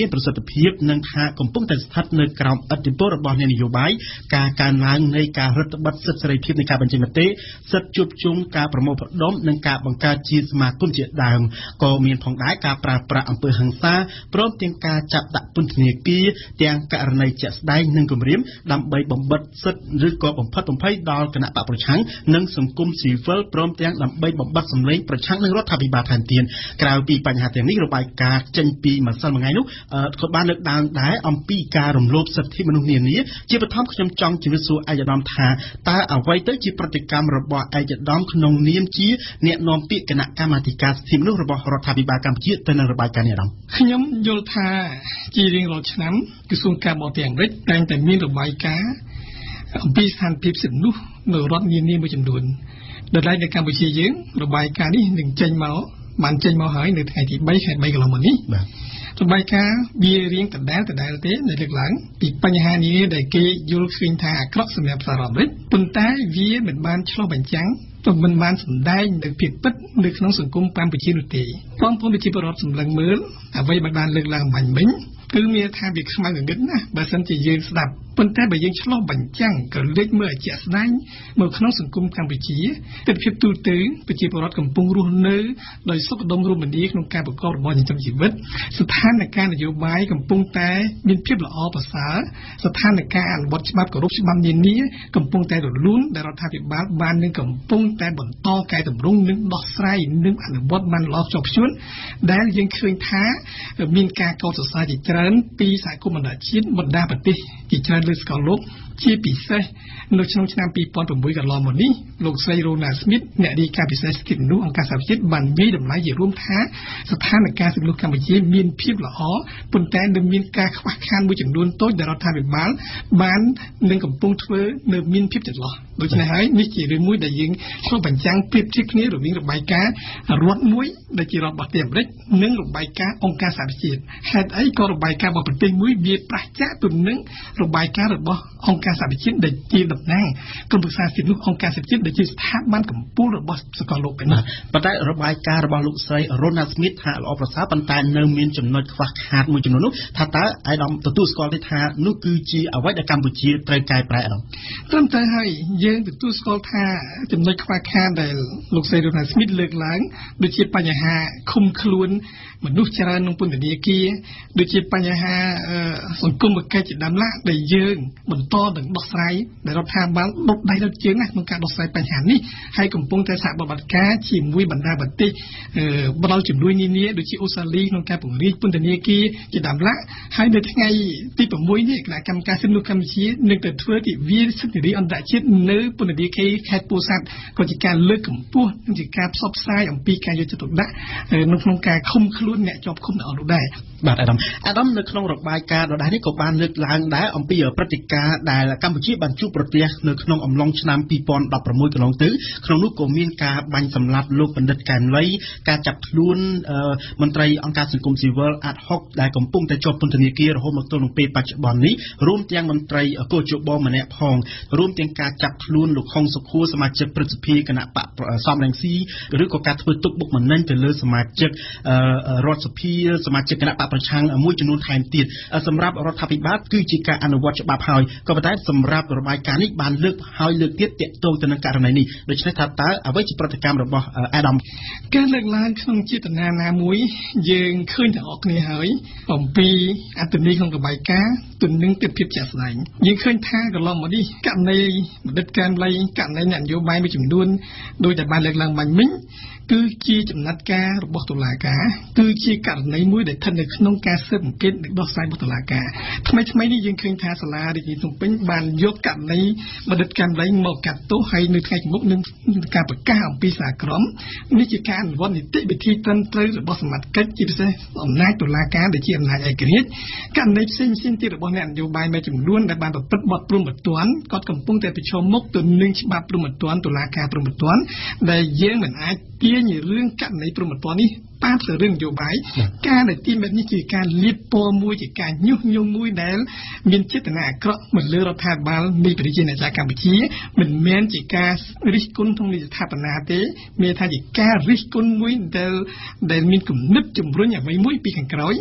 មានប្រសិទ្ធភាពនិងថាកំពុងតែស្ថិតនៅក្រោមឥទ្ធិពលរបស់អ្នកនយោបាយការកើនឡើងនៃការរដ្ឋបិទសិទ្ធិសេរីភាពនៃការបញ្ចេញមតិសិទ្ធិជួបជុំការប្រមូលផ្ដុំនិងការបង្កើតជាសមាគមជាដើមក៏មានផងដែរការប្រើប្រាស់អំពើហិង្សាព្រមទាំងការចាប់ដាក់ពន្ធនាគារទាំងករណីជាក់ស្ដែងនិងគម្រាមដើម្បីបំបិទសិទ្ធិឬក៏បំផិតបំភ័យដល់គណៈបកប្រឆាំងនិងសង្គមស៊ីវិលព្រមទាំងដើម្បីបំបិទសម្លេងប្រឆាំងនឹងរដ្ឋាភិបាលថែមទៀតក្រៅពីបញ្ហាទាំងនេះរបាយការណ៍ចេញពីម្សិលមិញនោះក៏បានលើកឡើងដែរអំពីការរំលោភសិទ្ធិមនុស្សនានាជាបឋមខ្ញុំចង់ជម្រាបសួរឯកឧត្តមថាតើអ្វីទៅជាប្រតិកម្មរបស់ឯកឧត្តមក្នុងនាមជាអ្នកនាំពាក្យគណៈកម្មាធិការសិទ្ធិមនុស្សរបស់រដ្ឋាភិបាលកម្ពុជាទៅនឹងរបាយការណ៍នេះអារម្មណ៍
ខ្ញុំយល់ថាជារៀងរាល់ឆ្នាំក្រសួងការបរទេសអាមេរិកតែងតែមានរបាយការណ៍អំពីស្ថានភាពសិទ្ធិមនុស្សនៅរដ្ឋនានាមួយចំនួនដែលនៅកម្ពុជាយើងរបាយការណ៍នេះនឹងចេញមកបានចេញមកហើយនៅថ្ងៃទីបីខែបីកន្លងមកនេះបាទរបាយការណ៍វារៀងដដែលដដែលទេនៅលើកឡើងពីបញ្ហានេះដែលគេយល់ឃើញថាអាក្រក់សម្រាប់សហរដ្ឋអាមេរិកប៉ុន្តែវាមិនបានឆ្លុះបញ្ចាំងទៅមិនបានសម្ដែងនៅភាពពិតនៅក្នុងសង្គមកម្ពុជានោះទេបងប្អូនប្រជាពលរដ្ឋសម្លឹងមើលអ្វីបានលើកឡើងបាញ់មិញគឺមានថាវាខ្មៅងងឹតណាស់បើសិនជាយើងស្ដាប់ប៉ុន្តែបើយើងឆ្លុះបញ្ចាំងក៏លេចមើលជាក់ស្ដែងមកក្នុងសង្គមកម្ពុជាទិដ្ឋភាពទូទៅប្រជាពលរដ្ឋកំពុងរស់នៅដោយសុខដុមរមនាក្នុងការប្រកបរបរចិញ្ចឹមជីវិតស្ថានភាពនយោបាយកំពុងតែមានភាពល្អប្រសើរស្ថានភាពអនុវត្តច្បាប់គោរពច្បាប់នានាកំពុងតែរលូនដែលរដ្ឋាភិបាលបាននឹងកំពុងតែបន្តកែតម្រង់និងដោះស្រាយនិងអនុវត្តបានល្អខ្ជាប់ខ្ជួនដែលយើងឃើញថាមានការកោតសរសើរជាច្រើនពីសហគមន៍អន្តរជាតិបណ្ដាប្រទេសជាច្រើនលើស្គាល់លោកជាពិសេសនៅក្នុងឆ្នាំពីរពាន់ប្រាំមួយកន្លងមកនេះលោកស្រីរ៉ូណាស្មីតអ្នករាយការណ៍ពិសេសសិទ្ធិមនុស្សអង្គការសហប្រជាជាតិបានវិយតម្លៃជារួមថាស្ថានភាពសិទ្ធិមនុស្សកម្ពុជាមានភាពល្អប៉ុន្តែនៅមានការខ្វះខាតមួយចំនួនតូចដែលរដ្ឋាភិបាលបាននឹងកំពុងធ្វើនៅមានភាពចន្លោះដូច្នេះហើយនេះជារឿងមួយដែលយើងឆ្លុះបញ្ចាំងប្រៀបធៀបគ្នារវាងរបាយការណ៍រដ្ឋមួយដែលជារដ្ឋរបស់ប្រទេសអាមេរិកនិងរបាយការណ៍អង្គការសហប្រជាជាតិហេតុអីក៏របាយការណ៍របស់ប្រទេសមួយវាប្រឆាំងទៅនឹងរបាយការណ៍របស់អង្គការសហប្រជាជាតិដែលជាតំណាងក្រុមប្រឹក្សាសិទ្ធិមនុស្សអង្គការសហប្រជាជាតិដែលជាស្ថាប័នកំពូលរបស់សកលលោកនេះ
ប៉ុន្តែរបាយការណ៍របស់លោកស្រីរ៉ូណាស្មីតថាល្អប្រសើរប៉ុន្តែនៅមានចំណុចខ្វះខាតមួយចំនួននោះថាតើអាយដាមទទួលស្គាល់ទេថានោះគឺជាអ្វីដែលកម្ពុជាត្រូវកែប្រែអារម្មណ៍
ត្រឹមត្រូវហើយយើងទទួលស្គាល់ថាចំណុចខ្វះខាតដែលលោកស្រីរ៉ូណាស្មីតលើកឡើងដូចជាបញ្ហាឃុំខ្លួនមនុស្សច្រើនក្នុងពន្ធនាគារដូចជាបញ្ហាសង្គមកិច្ចជាដើមឡាដែលយើងបន្តនឹងដោះស្រាយដែលរដ្ឋាភិបាលដុតដៃដុតជើងណាក្នុងការដោះស្រាយបញ្ហានេះហើយកំពុងតែសហប្រតិបត្តិការជាមួយបណ្ដាប្រទេសផ្ដល់ជំនួយនានាដូចជាអូស្ត្រាលីក្នុងការពង្រីកពន្ធនាគារជាដើមឡាហើយនៅថ្ងៃទីប្រាំមួយនេះគណៈកម្មការសិទ្ធិមនុស្សកម្ពុជានឹងទៅធ្វើទិវាសិទ្ធិនារីអន្តរជាតិនៅពន្ធនាគារខេត្តពោធិ៍សាត់ក៏ជាការលើកកម្ពស់និងជាការផ្សព្វផ្សាយអំពីការយកចិត្តទុកដាក់នៅក្នុងការឃុំខ្លួនអ្នកជាប់ឃុំទាំងអស់នោះដែរ
បាទអាដាមអាដាមនៅក្នុងរបាយការណ៍ដដែលនេះក៏បានលើកឡើងដែរអំពីព្រឹត្តិការណ៍ដែលកម្ពុជាបានជួបប្រទះនៅក្នុងអំឡុងឆ្នាំពីរពាន់ដប់ប្រាំមួយកន្លងទៅក្នុងនោះក៏មានការបាញ់សម្លាប់លោកបណ្ឌិតកែមលីការចាប់ខ្លួនមន្ត្រីអង្គការសង្គមស៊ីវិលអាត់ហុកដែលកំពុងតែជាប់ពន្ធនាគាររហូតមកទល់នឹងពេលបច្ចុប្បន្ននេះរួមទាំងមន្ត្រីកោជបម្នាក់ផងរួមទាំងការចាប់ខ្លួនលោកហុងសុខួរសមាជិកព្រឹទ្ធសភាគណៈបកសំរងស៊ីឬក៏ការធ្វើទុកបុកម្នេញទៅលើសមាជិករដ្ឋសភាសមាជិកគណៈបកប្រឆាំងមួយចំនួនថែមទៀតសម្រាប់រដ្ឋាភិបាលគឺជាការអនុវត្តច្បាប់ហើយក៏ប៉ុន្តែសម្រាប់របាយការណ៍នេះបានលើកហើយលើកទៀតទាក់ទងទៅនឹងករណីនេះដូច្នេះថាតើអ្វីជាប្រតិកម្មរបស់អាដាម
ការលើកឡើងក្នុងចេតនាណាមួយយើងឃើញទាំងអស់គ្នាហើយអំពីអត្តន័យក្នុងរបាយការណ៍ទៅនឹងទិដ្ឋភាពជាក់ស្ដែងយើងឃើញថាកន្លងមកនេះករណីបណ្ឌិតកែមលីករណីអ្នកនយោបាយមួយចំនួនដោយតែបានលើកឡើងបាញ់មិញគឺជាចំណាត់ការរបស់តុលាការគឺជាករណីមួយដែលស្ថិតនៅក្នុងការស៊ើបអង្កេតនិងដោះស្រាយរបស់តុលាការថ្មីថ្មីនេះយើងឃើញថាសាលារាជធានីភ្នំពេញបានយកករណីបណ្ឌិតកែមលីមកកាត់ទោសហើយនៅថ្ងៃមុខនឹងការប្រកាសអំពីសារក្រមនេះជាការអនុវត្តនីតិវិធីត្រឹមត្រូវរបស់សមត្ថកិច្ចជាពិសេសអំណាចតុលាការដែលជាអំណាចឯករាជ្យករណីផ្សេងផ្សេងទៀតរបស់អ្នកនយោបាយមួយចំនួនដែលបានប្រព្រឹត្តបទព្រំប្រទានគាត់កំពុងតែប្រឈមមុខទៅនឹងច្បាប់ព្រំប្រទានតុលាការព្រំប្រទានដែលយើងមិនអាចទាញរឿងករណីព្រំប្រទាននេះប៉ាទៅរឿងនយោបាយការដែលទីមេនេះជាការលៀបពណ៌មួយជាការញុះញង់មួយដែលមានចេតនាអាក្រក់មកលើរដ្ឋាភិបាលនៃប្រជាណាចក្រកម្ពុជាមិនមែនជាការរិះគន់ក្នុងនីតិស្ថាបនាទេមានថាជាការរិះគន់មួយដែលដែលមានគំនិតជំរុញអ្វីមួយពីខាងក្រោយ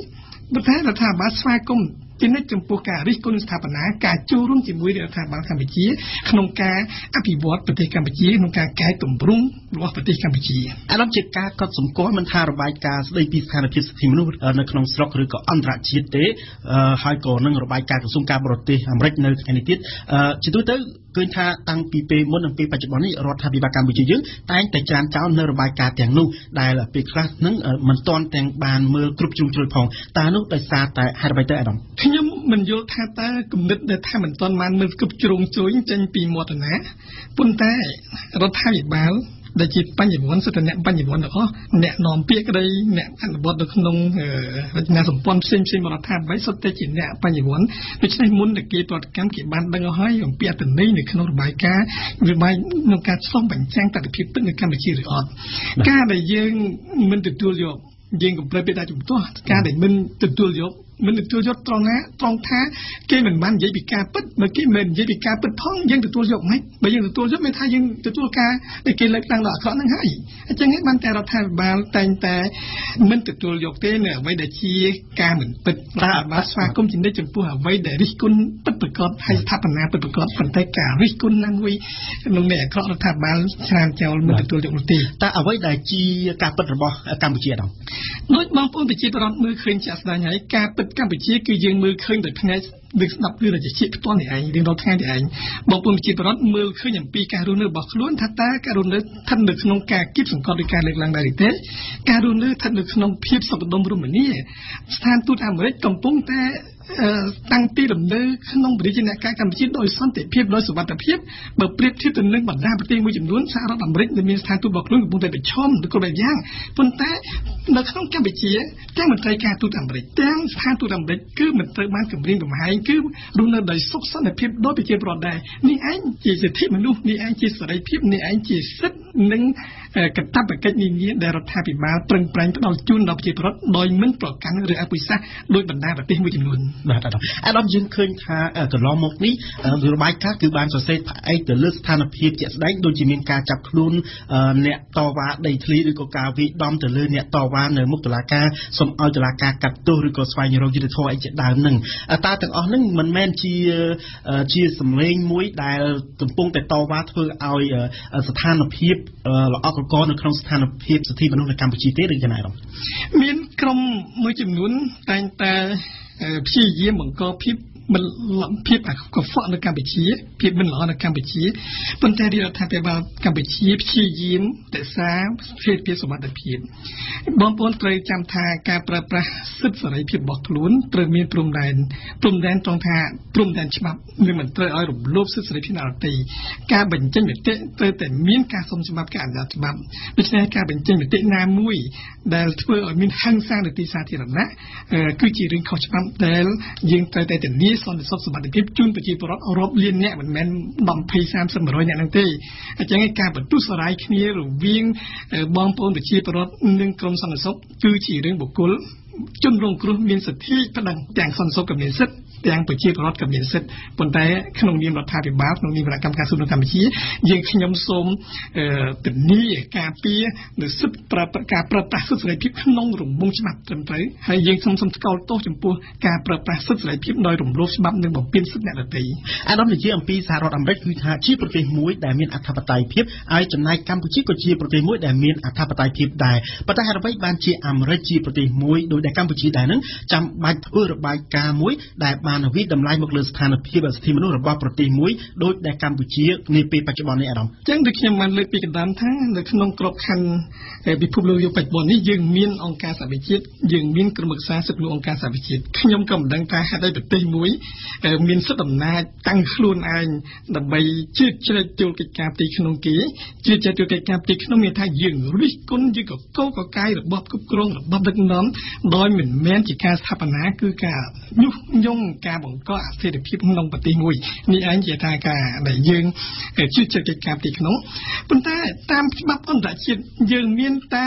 ប៉ុន្តែរដ្ឋាភិបាលស្វាគមន៍ជានិច្ចចំពោះការរិះគន់ស្ថាបនាការចូលរួមជាមួយរដ្ឋាភិបាលកម្ពុជាក្នុងការអភិវឌ្ឍប្រទេសកម្ពុជាក្នុងការកែតម្រង់របស់ប្រទេសកម្ពុជា
អានោះជាការកត់សម្គាល់មិនថារបាយការណ៍ស្ដីពីស្ថានភាពសិទ្ធិមនុស្សនៅក្នុងស្រុកឬក៏អន្តរជាតិទេហើយក៏នឹងរបាយការណ៍ក្រសួងការបរទេសអាមេរិកនៅថ្ងៃនេះទៀតជាទូទៅឃើញថាតាំងពីពេលមុននិងពេលបច្ចុប្បន្ននេះរដ្ឋាភិបាលកម្ពុជាយើងតែងតែច្រានចោលនៅរបាយការណ៍ទាំងនោះដែលពេលខ្លះនឹងមិនទាន់ទាំងបានមើលគ្រប់ជ្រុងជ្រោយផងតើនោះដោយសារតែហេតុអ្វីទៅអាដាម
ខ្ញុំមិនយល់ថាតើគំនិតដែលថាមិនទាន់បានមើលគ្រប់ជ្រុងជ្រោយចេញពីមាត់ណាប៉ុន្តែរដ្ឋាភិបាលដែលជាបញ្ញវន្តសិទ្ធិអ្នកបញ្ញវន្តទាំងអស់អ្នកនាំពាក្យក្តីអ្នកអនុវត្តនៅក្នុងរចនាសម្ព័ន្ធផ្សេងផ្សេងរដ្ឋាភិបាលសុទ្ធតែជាអ្នកបញ្ញវន្តដូច្នេះមុនតែគេប្រតិកម្មគេបានដឹងហើយអំពីអត្ថន័យនៅក្នុងរបាយការណ៍របាយក្នុងការឆ្លុះបញ្ចាំងទស្សនវិជ្ជាពិតនៅកម្ពុជាឬអត់ការដែលយើងមិនទទួលយកយើងកំប្លែពីដាក់ជំទាស់ការដែលមិនទទួលយកមិនទទួលយកត្រង់ណាត្រង់ថាគេមិនបាននិយាយពីការពិតបើគេមិននិយាយពីការពិតផងយើងទទួលយកមិនបើយើងទទួលយកមានថាយើងទទួលការដែលគេលើកឡើងដល់អាក្រក់ហ្នឹងហើយអញ្ចឹងឯងបានតែរដ្ឋាភិបាលតែងតែមិនទទួលយកទេនៅអ្វីដែលជាការមិនពិតរដ្ឋាភិបាលស្វាគមន៍ជានិច្ចចំពោះអ្វីដែលរិះគន់ពិតប្រាកដហើយស្ថាបនាពិតប្រាកដប៉ុន្តែការរិះគន់ណាមួយក្នុងនៃអាក្រក់រដ្ឋាភិបាលឆ្លាមចោលមិនទទួលយកនោះទេ
តែអ្វីដែលជាការពិតរបស់កម្ពុជាដល់
ដូចបងប្អូនប្រជាពលរដ្ឋមើលឃើញជាក់ស្ដែងហើយការពិតកម្ពុជាគឺយើងមើលឃើញដោយភ្នែកដូចស្ដាប់ពីរាជជាតិផ្ទាល់នេះឯងរៀងរាល់ថ្ងៃនេះឯងបងប្អូនប្រជាពលរដ្ឋមើលឃើញអំពីការរស់នៅរបស់ខ្លួនថាតើការរស់នៅស្ថិតនៅក្នុងការគៀបសង្កត់ដោយការលើកឡើងដែរទេការរស់នៅស្ថិតនៅក្នុងភាពសុខដុមរមនាស្ថានទូតអាមេរិកកំពុងតែតាំងពីលំនៅក្នុងប្រជាជនការកម្ពុជាដោយសន្តិភាពដោយសុវត្ថិភាពបើប្រៀបធៀបទៅនឹងបណ្ដាប្រទេសមួយចំនួនសហរដ្ឋអាមេរិកដែលមានស្ថានទូតរបស់ខ្លួនកំពុងតែប្រឈមនឹងគ្រប់បែបយ៉ាងប៉ុន្តែនៅក្នុងកម្ពុជាទាំងមន្ត្រីការទូតអាមេរិកទាំងស្ថានទូតអាមេរិកគឺមិនត្រូវបានគម្រាមកំហែងគឺរស់នៅដោយសុខសន្តិភាពដោយប្រជាពលរដ្ឋដែរនេះឯងជាសិទ្ធិមនុស្សនេះឯងជាសេរីភាពនេះឯងជាសិទ្ធិនិងកតបកិច្ចនានាដែលរដ្ឋាភិបាលប្រឹងប្រែងផ្ដល់ជូនដល់ប្រជាពលរដ្ឋដោយមិនប្រកាន់ឬអភិសាសដោយបណ្ដាប្រទេសមួយចំនួន
បាទអាដាមយើងឃើញថាកន្លងមកនេះរបាយការណ៍គឺបានសរសេរផ្អែកទៅលើស្ថានភាពជាក់ស្ដែងដូចជាមានការចាប់ខ្លួនអ្នកតវ៉ាដីធ្លីឬក៏ការវាយដំទៅលើអ្នកតវ៉ានៅមុខតុលាការសូមឲ្យតុលាការកាត់ទោសឬក៏ស្វែងរកយុត្តិធម៌អីជាដើមហ្នឹងតើទាំងអស់ហ្នឹងមិនមែនជាជាសម្លេងមួយដែលកំពុងតែតវ៉ាធ្វើឲ្យស្ថានភាពល្អកកនៅក្នុងស្ថានភាពសិទ្ធិមនុស្សនៅកម្ពុជាទេឬយ៉ាងណាដែរ
មានក្រុមមួយចំនួនតែងតែព្យាយាមបង្កភាពមិនភាពអាកខ្វក់នៅកម្ពុជាភាពមិនល្អនៅកម្ពុជាប៉ុន្តែរដ្ឋាភិបាលកម្ពុជាព្យាយាមរក្សាស្ថិរភាពសុវត្ថិភាពបងប្អូនត្រូវចាំថាការប្រើប្រាស់សិទ្ធិសេរីភាពរបស់ខ្លួនត្រូវមានព្រំដែនព្រំដែនត្រង់ថាព្រំដែនច្បាប់នឹងមិនត្រូវឲ្យរំលោភសិទ្ធិសេរីភាពណាទេការបញ្ចេញមតិត្រូវតែមានការសុំច្បាប់ការអនុវត្តច្បាប់ដូច្នេះការបញ្ចេញមតិណាមួយដែលធ្វើឲ្យមានហិង្សានៅទីសាធារណៈគឺជារឿងខុសច្បាប់ដែលយើងត្រូវតែធានាសន្តិសុខសុវត្ថិភាពជូនប្រជាពលរដ្ឋរាប់លានអ្នកមិនមែនដប់ยี่สิบ สามสิบ หนึ่งร้อยអ្នកហ្នឹងទេអញ្ចឹងការបន្ទុះសារាយគ្នារវាងបងប្អូនប្រជាពលរដ្ឋនិងក្រមសន្តិសុខគឺជារឿងបុគ្គលជនរងគ្រោះមានសិទ្ធិប្តឹងទាំងសន្តិសុខក៏មានសិទ្ធិទាំងប្រជាពលរដ្ឋក៏មានសិទ្ធិប៉ុន្តែក្នុងនាមរដ្ឋាភិបាលក្នុងនាមគណៈកម្មការស៊ើបអង្កេតកម្ពុជាយើងខ្ញុំសូមធានាការពារនៅសិទ្ធិប្រើការប្រើប្រាស់សិទ្ធិសេរីភាពក្នុងរង្វង់ច្បាប់ត្រឹមត្រូវហើយយើងសូមសូមថ្កោលទោសចំពោះការប្រើប្រាស់សិទ្ធិសេរីភាពដោយរំលោភច្បាប់និងបំពានសិទ្ធិអ្នកដទៃ
អាដាមនិយាយអំពីសហរដ្ឋអាមេរិកគឺថាជាប្រទេសមួយដែលមានអធិបតេយ្យភាពហើយចំណែកកម្ពុជាក៏ជាប្រទេសមួយដែលមានអធិបតេយ្យភាពដែរប៉ុន្តែហេតុអ្វីបានជាអាមេរិកជាប្រទេសមួយដោយដែលកម្ពុជាដែរនឹងចាំបាច់ធ្វើរបាយការណ៍មួយដែលបានវិតម្លៃមកលើស្ថានភាពសិទ្ធិមនុស្សរបស់ប្រទេសមួយដោយដែលកម្ពុជានាពេលបច្ចុប្បន្ននេះអាដាម
អញ្ចឹងដូចខ្ញុំបានលើកពីកណ្ដាលថានៅក្នុងក្របខ័ណ្ឌពិភពលោកយុគបច្ចុប្បន្ននេះយើងមានអង្គការសហប្រជាជាតិយើងមានក្រុមប្រឹក្សាសិទ្ធិមនុស្សអង្គការសហប្រជាជាតិខ្ញុំក៏មិនដឹងថាហេតុអីប្រទេសមួយមានសិទ្ធិអំណាចតាំងខ្លួនឯងដើម្បីជឿជ្រែកចូលកិច្ចការទីក្នុងគេជឿជ្រែកចូលកិច្ចការទីក្នុងមានថាយើងរិះគន់យើងក៏កោកកាយរបបគ្រប់គ្រងរបបដឹកនាំដោយមិនមែនជាការស្ថាបនាគឺការញុះញង់ការបង្កអស្ថិរភាពក្នុងប្រទេសមួយនេះឯងជាថាការដែលយើងជឿជ្រែកកិច្ចការទីក្នុងប៉ុន្តែតាមច្បាប់អន្តរជាតិយើងមានតែ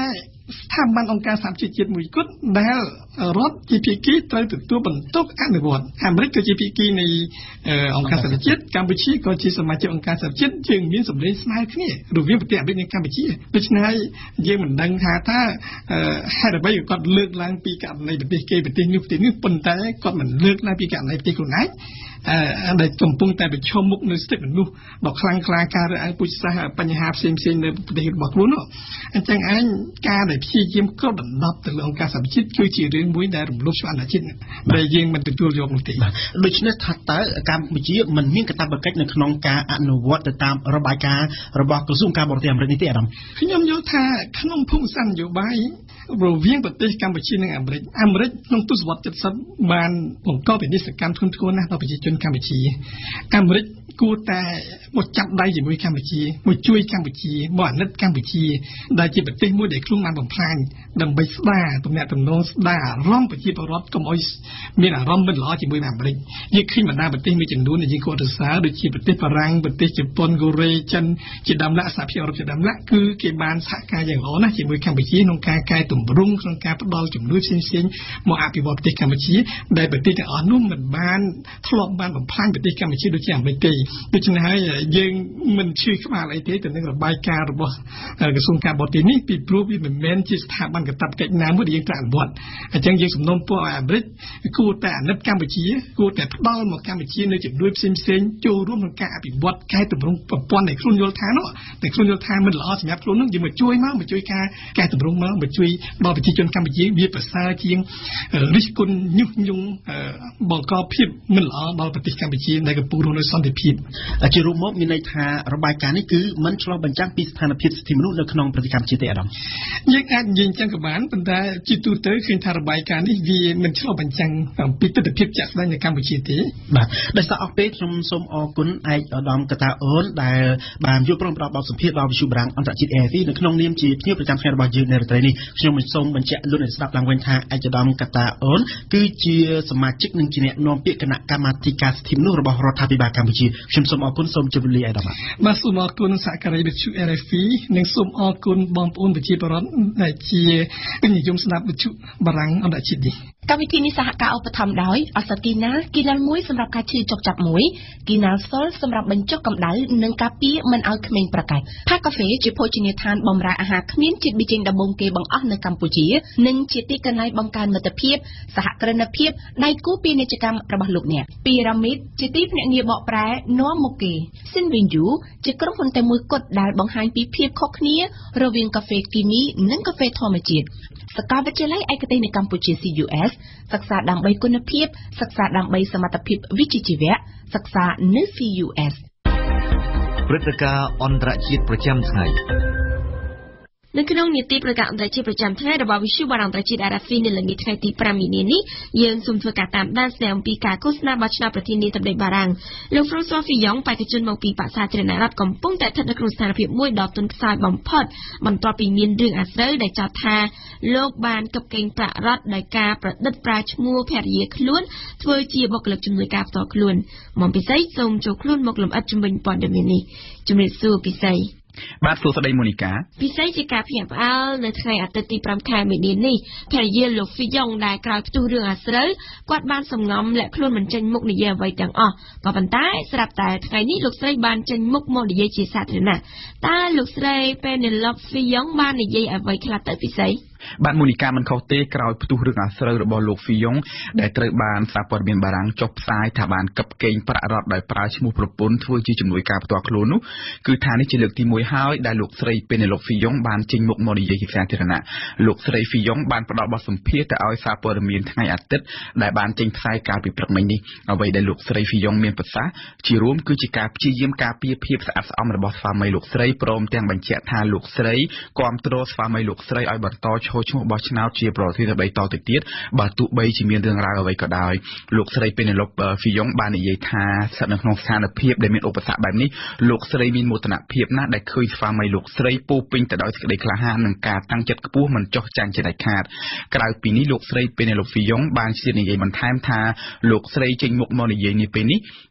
ស្ថាប័នអង្គការសហជីវជាតិមួយគត់ដែលរដ្ឋជាភាគីត្រូវទទួលបន្ទុកអនុវត្តអាមេរិកក៏ជាភាគីនៃអង្គការសហជីវជាតិកម្ពុជាក៏ជាសមាជិកអង្គការសហជីវជាតិយើងមានសម្លេងស្មើគ្នារវាងប្រទេសអាមេរិកនិងកម្ពុជាដូច្នេះយើងមិនដឹងថាថាហេតុអ្វីគាត់លើកឡើងពីករណីប្រទេសគេប្រទេសនេះប្រទេសនេះប៉ុន្តែគាត់មិនលើកឡើងពីករណីប្រទេសខ្លួនឯងអឺដែលកំពុងតែប្រឈមមុខនៅសិទ្ធិមនុស្សដ៏ខ្លាំងក្លាការរើសអើងពូជសាសន៍បញ្ហាផ្សេងផ្សេងនៅប្រទេសរបស់ខ្លួននោះអញ្ចឹងឯងការដែលព្យាយាមគ្របដណ្ដប់ទៅលើអង្គការសហជីវជាតិគឺជារឿងមួយដែលរំលោភច្បាប់អន្តរជាតិដែលយើងមិនទទួលយកនោះទេ
ដូច្នេះថាតើកម្ពុជាមិនមានកាតព្វកិច្ចនៅក្នុងការអនុវត្តទៅតាមរបាយការណ៍របស់ក្រសួងការបរទេសអាមេរិកនេះទេអាដាម
ខ្ញុំយល់ថាក្នុងភូមិសាស្ត្រនយោបាយរវាងប្រទេសកម្ពុជានិងអាមេរិកអាមេរិកក្នុងទសវត្សរ៍เจ็ดสิบបានបង្កវិនិស្សកម្មធ្ងន់ធ្ងរណាស់ដល់ប្រជាជនកម្ពុជាអាមេរិកគួរតែមកចាប់ដៃជាមួយកម្ពុជាមកជួយកម្ពុជាមកអាណិតកម្ពុជាដែលជាប្រទេសមួយដែលខ្លួនបានបំផ្លាញដើម្បីស្ដារទំនាក់ទំនងស្ដារអារម្មណ៍ប្រជាពលរដ្ឋកុំឲ្យមានអារម្មណ៍មិនល្អជាមួយអាមេរិកយើងឃើញបណ្ដាប្រទេសមួយចំនួនដែលយើងគួររក្សាដូចជាប្រទេសបារាំងប្រទេសជប៉ុនកូរ៉េចិនជាដើមឡាក់សហភាពអឺរ៉ុបជាដើមឡាក់គឺគេបានសហការយ៉ាងល្អណាស់ជាមួយកម្ពុជាក្នុងការកែតម្រង់ក្នុងការផ្ដល់ជំនួយផ្សេងៗមកអភិវឌ្ឍប្រទេសកម្ពុជាដែលប្រទេសទាំងអស់នោះមិនបានធ្លាប់បានបំផ្លាញប្រទេសកម្ពុជាដូចជាអាមេរិកទេដូច្នេះហើយយើងមិនឈឺក្បាលអីទេទៅនឹងរបាយការណ៍របស់ក្រសួងការបរទេសនេះពីព្រោះវាមិនមែនជាស្ថាប័នកាតព្វកិច្ចណាមួយដែលយើងត្រូវអនុវត្តអញ្ចឹងយើងសំណូមពរឲ្យអាមេរិកគួរតែអាណិតកម្ពុជាគួរតែផ្ដល់មកកម្ពុជានៅជំនួយផ្សេងផ្សេងចូលរួមក្នុងការអភិវឌ្ឍកែតម្រង់ប្រព័ន្ធដែលខ្លួនយល់ថានោះតែខ្លួនយល់ថាមិនល្អសម្រាប់ខ្លួននោះយើងមកជួយមកមកជួយការកែតម្រង់មកមកជួយដល់ប្រជាជនកម្ពុជាវាប្រសើរជាងរិះគន់ញុះញង់បង្កភាពមិនល្អដល់ប្រទេសកម្ពុជាដែលកំពុងរស់នៅសន្តិភាព
ជារួមមកមានន័យថារបាយការណ៍នេះគឺមិនឆ្លុះបញ្ចាំងពីស្ថានភាពសិទ្ធិមនុស្សនៅក្នុងប្រទេសកម្ពុជាទេអាដាម
យើងអាចនិយាយអញ្ចឹងក៏បានប៉ុន្តែជាទូទៅឃើញថារបាយការណ៍នេះវាមិនឆ្លុះបញ្ចាំងអំពីទស្សនវិជ្ជាជាក់ស្ដែងនៅកម្ពុជាទេ
បាទដោយសារអស់ពេលខ្ញុំសូមអរគុណឯកឧត្តមកតាអូនដែលបានយកព្រមផ្ដល់បទសម្ភាសន៍ដល់វិទ្យុបារាំងអន្តរជាតិ R F I នៅក្នុងនាមជាភ្ញៀវប្រចាំថ្ងៃរបស់យើងនៅរាត្រីនេះខ្ញុំសូមបញ្ជាក់លោកអ្នកស្ដាប់ឡើងវិញថាឯកឧត្តមកតាអូនគឺជាសមាជិកនិងជាអ្នកនាំពាក្យគណៈកម្មាធិការសិទ្ធិមនុស្សរបស់រដ្ឋាភិបាលកម្ពុជាខ្ញុំសូមអរគុណសូមជម្រាបលាឯកឧត្តម
បាទសូមអរគុណសហការីវិទ្យុ R F I និងសូមអរគុណបងប្អូនប្រជាពលរដ្ឋដែលជានិយមស្ដាប់វិទ្យុបារាំងអន្តរជាតិនេះ
កម្មវិធីនេះសហការឧបត្ថម្ភដោយអសទីណាគីណាល់មួយសម្រាប់ការឈឺចុកចាប់មួយគីណាល់សុលសម្រាប់បញ្ចុះកម្ដៅនិងការពារមិនឲ្យក្មេងប្រកែកផាកាហ្វេជាភោជនីយដ្ឋានបម្រើអាហារគ្មានជាតិប៊ីចេងដំបូងគេបង្អស់នៅកម្ពុជានិងជាទីកន្លែងបង្កើនមិត្តភាពសហគ្រិនភាពដៃគូពាណិជ្ជកម្មរបស់លោកអ្នកពីរ៉ាមីតជាទីភ្នាក់ងារបកប្រែនាំមុខគេស៊ីនវិញយូជាក្រុមហ៊ុនតែមួយគត់ដែលបង្ហាញពីភាពខុសគ្នារវាងកាហ្វេគីមីនិងកាហ្វេធម្មជាតិសាកលវិទ្យាល័យឯកទេសនៅកម្ពុជា C U S សិក្សាដើម្បីគុណភាពសិក្សាដើម្បីសមត្ថភាពវិជ្ជាជីវៈសិក្សានៅ C U S
ព្រឹត្តិការណ៍អន្តរជាតិប្រចាំថ្ងៃ
នៅក្នុងនីតិប្រកាសអន្តរជាតិប្រចាំថ្ងៃរបស់វិទ្យុបារាំងអន្តរជាតិ R F I នៅល្ងាចថ្ងៃទីប្រាំមីនានេះយើងសូមធ្វើការតាមដានស្នើអំពីការឃោសនាបោះឆ្នោតប្រធានាធិបតីបារាំងលោក François Fillon បេក្ខជនមកពីបក្សសាធារណរដ្ឋកំពុងតែស្ថិតនៅក្នុងស្ថានភាពមួយដ៏ទន់ខ្សោយបំផុតបន្ទាប់ពីមានរឿងអាស្រូវដែលចោទថាលោកបានកាប់កេងប្រាក់រដ្ឋដោយការប្រឌិតប្រើឈ្មោះភរិយាខ្លួនធ្វើជាបុគ្គលិកជំនួយការផ្ទាល់ខ្លួនមកពិសេសសូមចូលខ្លួនមកលំអិតជំវិញព័ត៌មាននេះជំរាបសួរពិសេស
បាទសួស្តីមូនីកា
ពិសេសជាការភ្ញាក់ផ្អើលនៅថ្ងៃអាទិត្យទីប្រាំខែមីនានេះភរិយាលោក Fillon ដែលក្រោយផ្ទុះរឿងអាស្រូវគាត់បានសំងំលាក់ខ្លួនមិនចេញមុខនិយាយអ្វីទាំងអស់ក៏ប៉ុន្តែស្រាប់តែថ្ងៃនេះលោកស្រីបានចេញមុខមកនិយាយជាសាធារណៈតើលោកស្រី Penelope Fillon បាននិយាយអ្វីខ្លះទៅពិសេស
បាទមូនីកាមិនខុសទេក្រោយផ្ទុះរឿងអាស្រូវរបស់លោក Fillon ដែលត្រូវបានសារព័ត៌មានបារាំងចុះផ្សាយថាបានកាប់កេងប្រាក់រដ្ឋដោយប្រើឈ្មោះប្រពន្ធធ្វើជាជំនួយការផ្ទាល់ខ្លួននោះគឺថានេះជាលើកទីមួយហើយដែលលោកស្រី Penelope Fillon បានចេញមុខមកនិយាយជាសាធារណៈលោកស្រី Fillon បានផ្ដល់បទសម្ភាសន៍ទៅឲ្យសារព័ត៌មានថ្ងៃអាទិត្យដែលបានចេញផ្សាយកាលពីព្រឹកមិញនេះអ្វីដែលលោកស្រី Fillon មានប្រសាសន៍ជារួមគឺជាការព្យាយាមការពារភាពស្អាតស្អំរបស់ស្វាមីលោកស្រីព្រមទាំងបញ្ជាក់ថាលោកស្រីគាំទ្រស្វាមីលោកស្រីឲ្យបន្តឈរឈ្មោះបោះឆ្នោតជាប្រធានាធិបតីតទៅទៀតបើទោះបីជាមានរឿងរ៉ាវអ្វីក៏ដោយលោកស្រី Penelope Fillon បាននិយាយថាស្ថិតនៅក្នុងស្ថានភាពដែលមានឧបសគ្គបែបនេះលោកស្រីមានមោទនភាពណាស់ដែលឃើញស្វាមីលោកស្រីពោពេញទៅដោយសេចក្តីក្លាហាននិងការតាំងចិត្តខ្ពស់មិនចុះចាញ់ជាដាច់ខាតក្រៅពីនេះលោកស្រី Penelope Fillon បានជឿនិយាយបន្ថែមថាលោកស្រីចេញមុខមកនិយាយនេះពេលនេះ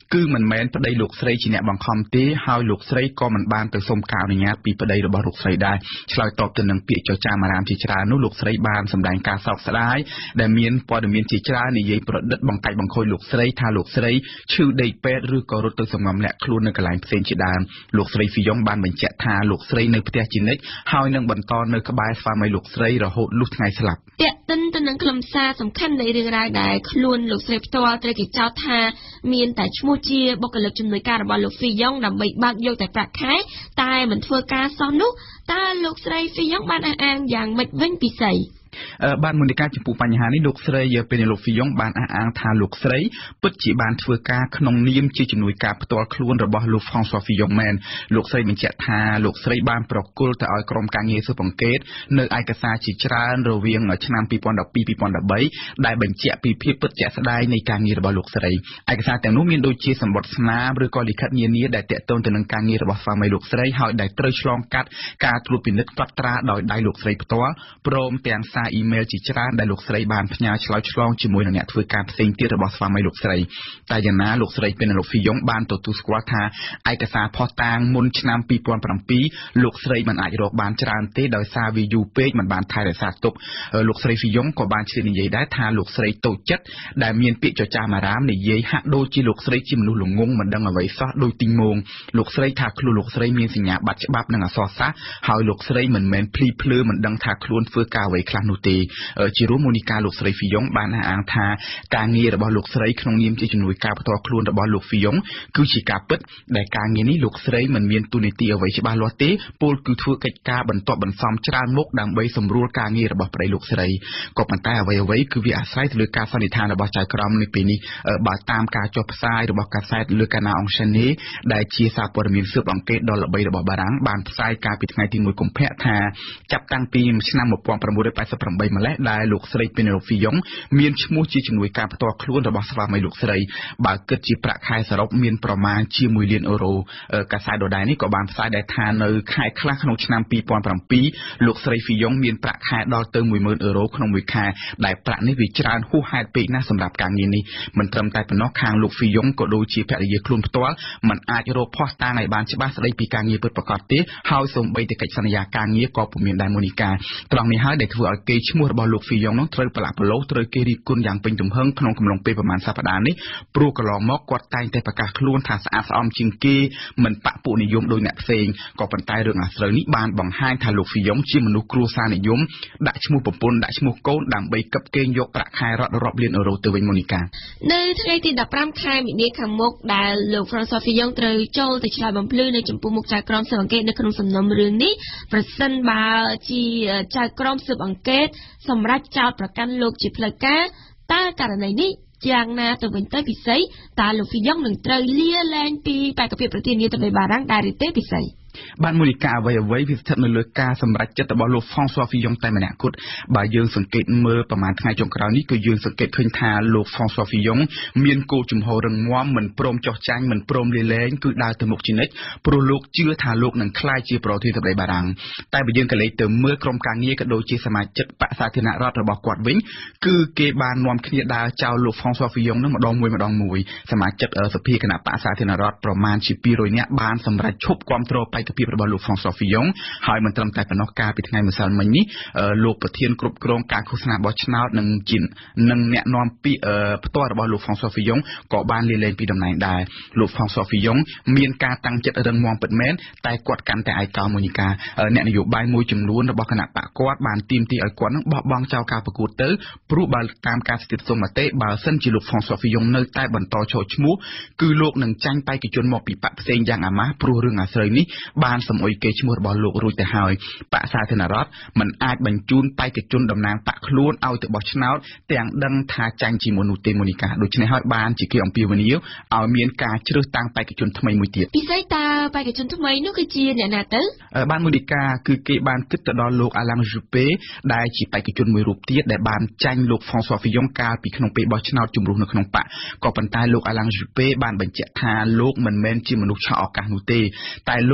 គឺមិនមែនប្តីលោកស្រីជាអ្នកបង្ខំទេហើយលោកស្រីក៏មិនបានទៅសុំការអនុញ្ញាតពីប្តីរបស់លោកស្រីដែរឆ្លើយតបទៅនឹងពាក្យចចាមអារាមជាច្រើននោះលោកស្រីបានសម្ដែងការសោកស្ដាយដែលមានព័ត៌មានជាច្រើននិយាយប្រឌិតបង្កាច់បង្ខូចលោកស្រីថាលោកស្រីឈឺដេកពេទ្យឬក៏រត់ទៅសម្ងំលាក់ខ្លួននៅកន្លែងផ្សេងជាដើមលោកស្រីហ្វីយ៉ុងបានបញ្ជាក់ថាលោកស្រីនៅផ្ទះជានិច្ចហើយនឹងបន្តនៅក្បែរស្វាមីលោកស្រីរហូតលុះថ្ងៃស្លាប់
តាក់ទិនទៅនឹងខ្លឹមសារសំខាន់នៃរឿងរ៉ាវដែលខ្លួនលោកស្រីផ្ទាល់ត្រូវគេចោទថាមានតែឈ្មោះជាបុគ្គលិកជំនួយការរបស់លោកហ្វីយ៉ុងដើម្បីបើកយកតែប្រាក់ខែតែមិនធ្វើការសោះនោះតើលោកស្រីហ្វីយ៉ុងបានអះអាងយ៉ាងម៉េចវិញពិសេស
បានមូលនិកាចំពោះបញ្ហានេះលោកស្រីពេលលោកហ្វីយ៉ុងបានអះអាងថាលោកស្រីពិតជាបានធ្វើការក្នុងនាមជាជំនួយការផ្ទាល់ខ្លួនរបស់លោកហ្វ្រង់ស៊ុយហ្វីយ៉ុងមែនលោកស្រីបញ្ជាក់ថាលោកស្រីបានប្រគល់ទៅឲ្យក្រុមការងារស៊ើបអង្កេតនៅឯកសារជាច្រើនរវាងឆ្នាំពីរពាន់ដប់ពីរ ពីរពាន់ដប់បីដែលបញ្ជាក់ពីភាពពិតជាក់ស្ដែងនៃការងាររបស់លោកស្រីឯកសារទាំងនោះមានដូចជាសម្បត្តិស្នាមឬក៏លិខិតនានាដែលទាក់ទងទៅនឹងការងាររបស់ស្វាមីលោកស្រីហើយដែលត្រូវឆ្លងកាត់ការត្រួតពិនិត្យកត់ត្រាដោយដៃលោកស្រីផ្ទាល់ព្រមទាំងសារអ៊ីមែលជាច្រើនដែលលោកស្រីបានផ្ញើឆ្លើយឆ្លងជាមួយនឹងអ្នកធ្វើការផ្សេងទៀតរបស់ស្វាមីលោកស្រីតែយ៉ាងណាលោកស្រីពេនឡូហ្វីយ៉ុងបានទទួលស្គាល់ថាឯកសារផុសតាងមុនឆ្នាំពីរពាន់ប្រាំពីរលោកស្រីមិនអាចរកបានច្រើនទេដោយសារវាយូរពេកមិនបានថែរក្សាទុកលោកស្រីហ្វីយ៉ុងក៏បានឆ្លៀតនិយាយដែរថាលោកស្រីតូចចិត្តដែលមានពាក្យចចាមអារាមនិយាយហាក់ដូចជាលោកស្រីជាមនុស្សល្ងងមិនដឹងអ្វីសោះដោយទីងមងលោកស្រីថាខ្លួនលោកស្រីមានសញ្ញាបត្រច្បាប់និងអក្សរសាស្ត្រហើយលោកស្រីមិនមែនភ្លីភ្លើមិនដឹងថាខ្លួនធ្វើការអ្វីខ្លះនោះទេជារួមមូលនិកាលោកស្រីហ្វីយ៉ុងបានអះអាងថាការងាររបស់លោកស្រីក្នុងនាមជាជំនួយការផ្ទាល់ខ្លួនរបស់លោកហ្វីយ៉ុងគឺជាការពិតដែលការងារនេះលោកស្រីមិនមានទូនីតិអ្វីច្បាស់លាស់ទេពលគឺធ្វើកិច្ចការបន្ទាប់បន្សំច្រើនមុខដើម្បីសម្រួលការងាររបស់ប្តីលោកស្រីក៏ប៉ុន្តែអ្វីអ្វីគឺវាអាស្រ័យទៅលើការសន្និដ្ឋានរបស់ចៅក្រមនៅពេលនេះបើតាមការចុះផ្សាយរបស់កាសែតលើកាណាអង់ឆាណេដែលជាសារព័ត៌មានស៊ើបអង្កេតដ៏ល្បីរបស់បារាំងបានផ្សាយកាលពីថ្ងៃទីមួយកុម្ភៈថាចាប់តាំងពីឆ្នាំmột nghìn chín trăm tám mươi támម្លេះដែលលោកស្រីពេនឡូហ្វីយ៉ុងមានឈ្មោះជាជំនួយការផ្ទាល់ខ្លួនរបស់ស្វាមីលោកស្រីបើគិតជាប្រាក់ខែសរុបមានប្រមាណជាមួយលានអឺរ៉ូកាសែតដដែលនេះក៏បានផ្សាយដែរថានៅខែខ្លះក្នុងឆ្នាំពីរពាន់ប្រាំពីរលោកស្រីហ្វីយ៉ុងមានប្រាក់ខែដល់ទៅមួយម៉ឺនអឺរ៉ូក្នុងមួយខែដែលប្រាក់នេះវាច្រើនហួសហេតុពេកណាស់សម្រាប់ការងារនេះមិនត្រឹមតែប៉ុណ្ណោះខាងលោកហ្វីយ៉ុងក៏ដូចជាភរិយាខ្លួនផ្ទាល់មិនអាចរកភស្តុតាងឲ្យបានច្បាស់ស្ដីពីការងារពិតប្រាកដទេហើយសូម្បីតែកិច្ចសន្យាការងារក៏ពុំមានដែរមូលនិកាត្រង់នេះហើយដែលធ្វើឲ្យគេឈ្មោះរបស់លោកហ្វីយ៉ុងនោះត្រូវប្រឡាក់ប្រឡូសត្រូវគេរិះគន់យ៉ាងពេញទំហឹងក្នុងកំឡុងពេលប្រមាណសប្តាហ៍នេះព្រោះកន្លងមកគាត់តែងតែប្រកាសខ្លួនថាស្អាតស្អំជាងគេមិនបកពួកនិយមដោយអ្នកផ្សេងក៏ប៉ុន្តែរឿងអាស្រូវនេះបានបង្ហាញថាលោកហ្វីយ៉ុងជាមនុស្សគ្រួសារនិយមដាក់ឈ្មោះប្រពន្ធដាក់ឈ្មោះកូនដើម្បីកឹបកេងយកប្រាក់ខែរដ្ឋរាប់លានអឺរ៉ូទៅវិញមូនីកា
នៅថ្ងៃទីដប់ប្រាំខែមីនាខាងមុខដែលលោកហ្វ្រង់ស៊ុយហ្វីយ៉ុងត្រូវចូលទៅឆ្លើយបំភ្លឺនៅចំពោះមុខចៅក្រមស៊ើបអង្កេតនៅក្នុងសំណុំរឿងនេះប្រសិនបើជាចៅក្រមស៊ើបអង្កេតសម្រាប់ចោទប្រកាន់លោកជាផ្លូវការតើករណីនេះយ៉ាងណាទៅវិញទៅពិសីតើលោកហ្វីយ៉ុងនឹងត្រូវលាលែងពីបេក្ខភាពប្រធានាធិបតីបារាំងដែរឬទេពិសី
បានមូលនិកាអ្វីអ្វីវាស្ថិតនៅលើការសម្រេចចិត្តរបស់លោកហ្វ្រង់ស៊ុយហ្វីយ៉ុងតែម្នាក់គត់បើយើងសង្កេតមើលប្រហែលថ្ងៃចុងក្រោយនេះគឺយើងសង្កេតឃើញថាលោកហ្វ្រង់ស៊ុយហ្វីយ៉ុងមានគោលជំហររឹងមាំមិនព្រមចោះចាញ់មិនព្រមលាលែងគឺដើរទៅមុខជានិច្ចព្រោះលោកជឿថាលោកនឹងក្លាយជាប្រធានាធិបតីបារាំងតែបើយើងក៏លេចទៅមើលក្រុមការងារក៏ដូចជាសមាជិកបក្សសាធារណរដ្ឋរបស់គាត់វិញគឺគេបាននាំគ្នាដើរចោលលោកហ្វ្រង់ស៊ុយហ្វីយ៉ុងនឹងម្ដងមួយម្ដងមួយសមាជិកសភាគណៈបក្សសាធារណរដ្ឋប្រមាណជាពីររយនាក់បានសម្រេចឈប់គាំទ្របេក្ខភាពរបស់លោកហ្វ្រង់ស៊ុយហ្វីយ៉ុងហើយមិនត្រឹមតែប៉ុណ្ណោះកាលពីថ្ងៃម្សិលមិញនេះលោកប្រធានគ្រប់គ្រងការឃោសនាបោះឆ្នោតនិងជានិងអ្នកនាំពាក្យផ្ទាល់របស់លោកហ្វ្រង់ស៊ុយហ្វីយ៉ុងក៏បានលាលែងពីតំណែងដែរលោកហ្វ្រង់ស៊ុយហ្វីយ៉ុងមានការតាំងចិត្តរឹងមាំពិតមែនតែគាត់កាន់តែឯកោមូនីកាអ្នកនយោបាយមួយចំនួនរបស់គណៈបកគាត់បានទាមទារឲ្យគាត់នឹងបោះបង់ចោលការប្រកួតទៅព្រោះបើតាមការស្ទាបស្ទង់មតិបើសិនជាលោកហ្វ្រង់ស៊ុយហ្វីយ៉ុងនៅតែបន្តឈរឈ្មោះគឺលោកនឹងចាញ់បេក្ខជនមកពីបកផ្សេងយ៉ាងអាម៉ាស់ព្រោះរឿងអាស្រូវនេះបានសម្អុយគេឈ្មោះរបស់លោករួចទៅហើយបក្សសាធារណរដ្ឋមិនអាចបញ្ជូនបេក្ខជនតំណាងបកខ្លួនឲ្យទៅបោះឆ្នោតទាំងដឹងថាចាញ់ជាមនុស្សទេមូនីកាដូច្នេះហើយបានជាគេអំពាវនាវឲ្យមានការជ្រើសតាំងបេក្ខជនថ្មីមួយទៀត
ពិសេសតើបេក្ខជនថ្មីនោះគឺជាអ្នកណាទៅ
បានមូនីកាគឺគេបានគិតទៅដល់លោកអាឡាំងស៊ូពេដែលជាបេក្ខជនមួយរូបទៀតដែលបានចាញ់លោកហ្វ្រង់ស៊ុយហ្វីយ៉ុងកាលពីក្នុងពេលបោះឆ្នោតជំរុះនៅក្នុងបកក៏ប៉ុន្តែលោកអាឡាំងស៊ូពេបានបញ្ជាក់ថាលោកមិនមែនជាមនុស្សឆក់ឱកាសនោះទេតែលោកសុកចិត្ត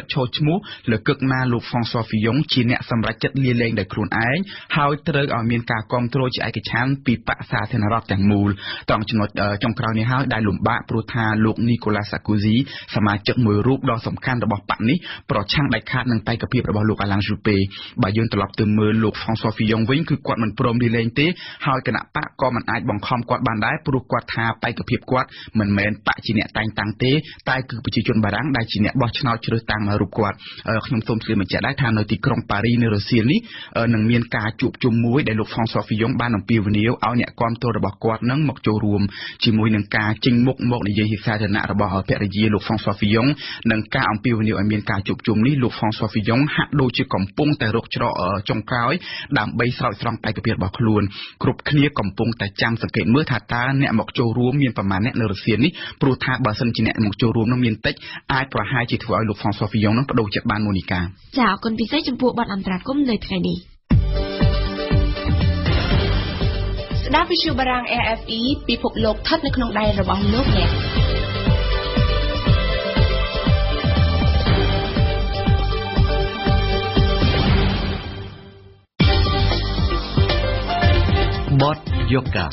ចិត្តឈោឈ្មោះលើកឹកណាលោក François Fillon ជាអ្នកសម្រេចចិត្តលាលែងដោយខ្លួនឯងហើយត្រូវឲ្យមានការគាំទ្រជាឯកច្ឆន្ទពីបកសាធារណរដ្ឋទាំងមូលត្រង់ចំណុចចុងក្រោយនេះហើយដែលលំបាកព្រោះថាលោក Nicolas Sarkozy សមាជិកមួយរូបដ៏សំខាន់របស់បកនេះប្រឆាំងដាច់ខាតនឹងបេក្ខភាពរបស់លោក Alain Juppé បើយើងត្រឡប់ទៅមើលលោក François Fillon វិញគឺគាត់មិនព្រមលាលែងទេហើយគណៈបកក៏មិនអាចបង្ខំគាត់បានដែរព្រោះគាត់ថាបេក្ខភាពគាត់មិនមែនបកជាអ្នកតែងតាំងទេតែគឺប្រជាជនបារាំងដែលជាអ្នកបោះឆ្នោតជ្រើសតាំងរូបគាត់ខ្ញុំសូមជម្រាបបញ្ជាក់ដែរថានៅទីក្រុងប៉ារីនៅរុស្ស៊ីនេះនឹងមានការជួបជុំមួយដែលលោក François Fillon បានអំពាវនាវឲ្យអ្នកគាំទ្ររបស់គាត់នឹងមកចូលរួមជាមួយនឹងការចេញមុខមកនិយាយជាសាធារណៈរបស់ភរិយាលោក François Fillon និងការអំពាវនាវឲ្យមានការជួបជុំនេះលោក François Fillon ហាក់ដូចជាកំពុងតែរកច្រកចុងក្រោយដើម្បីស្រោចស្រង់បេក្ខភាពរបស់ខ្លួនគ្រប់គ្នាកំពុងតែចាំសង្កេតមើលថាតើអ្នកមកចូលរួមមានប្រមាណអ្នកនៅរុស្ស៊ីនេះព្រោះថាបើសិនជាអ្នកមកចូលរួមនោះមានតិចអាចប្រហែលជាធ្វើឲ្យលោក François Fillon នឹងបដូរចិត្តបានមូនីកា
ចាអរគុណពិសេសចំពោះបទអន្តរាគមន៍នៅថ្ងៃនេះស្ដាប់វិទ្យុបារាំង R F I ពិភពលោកស្ថិតនៅក្នុងដៃរបស់លោកអ្នក
បទយូកា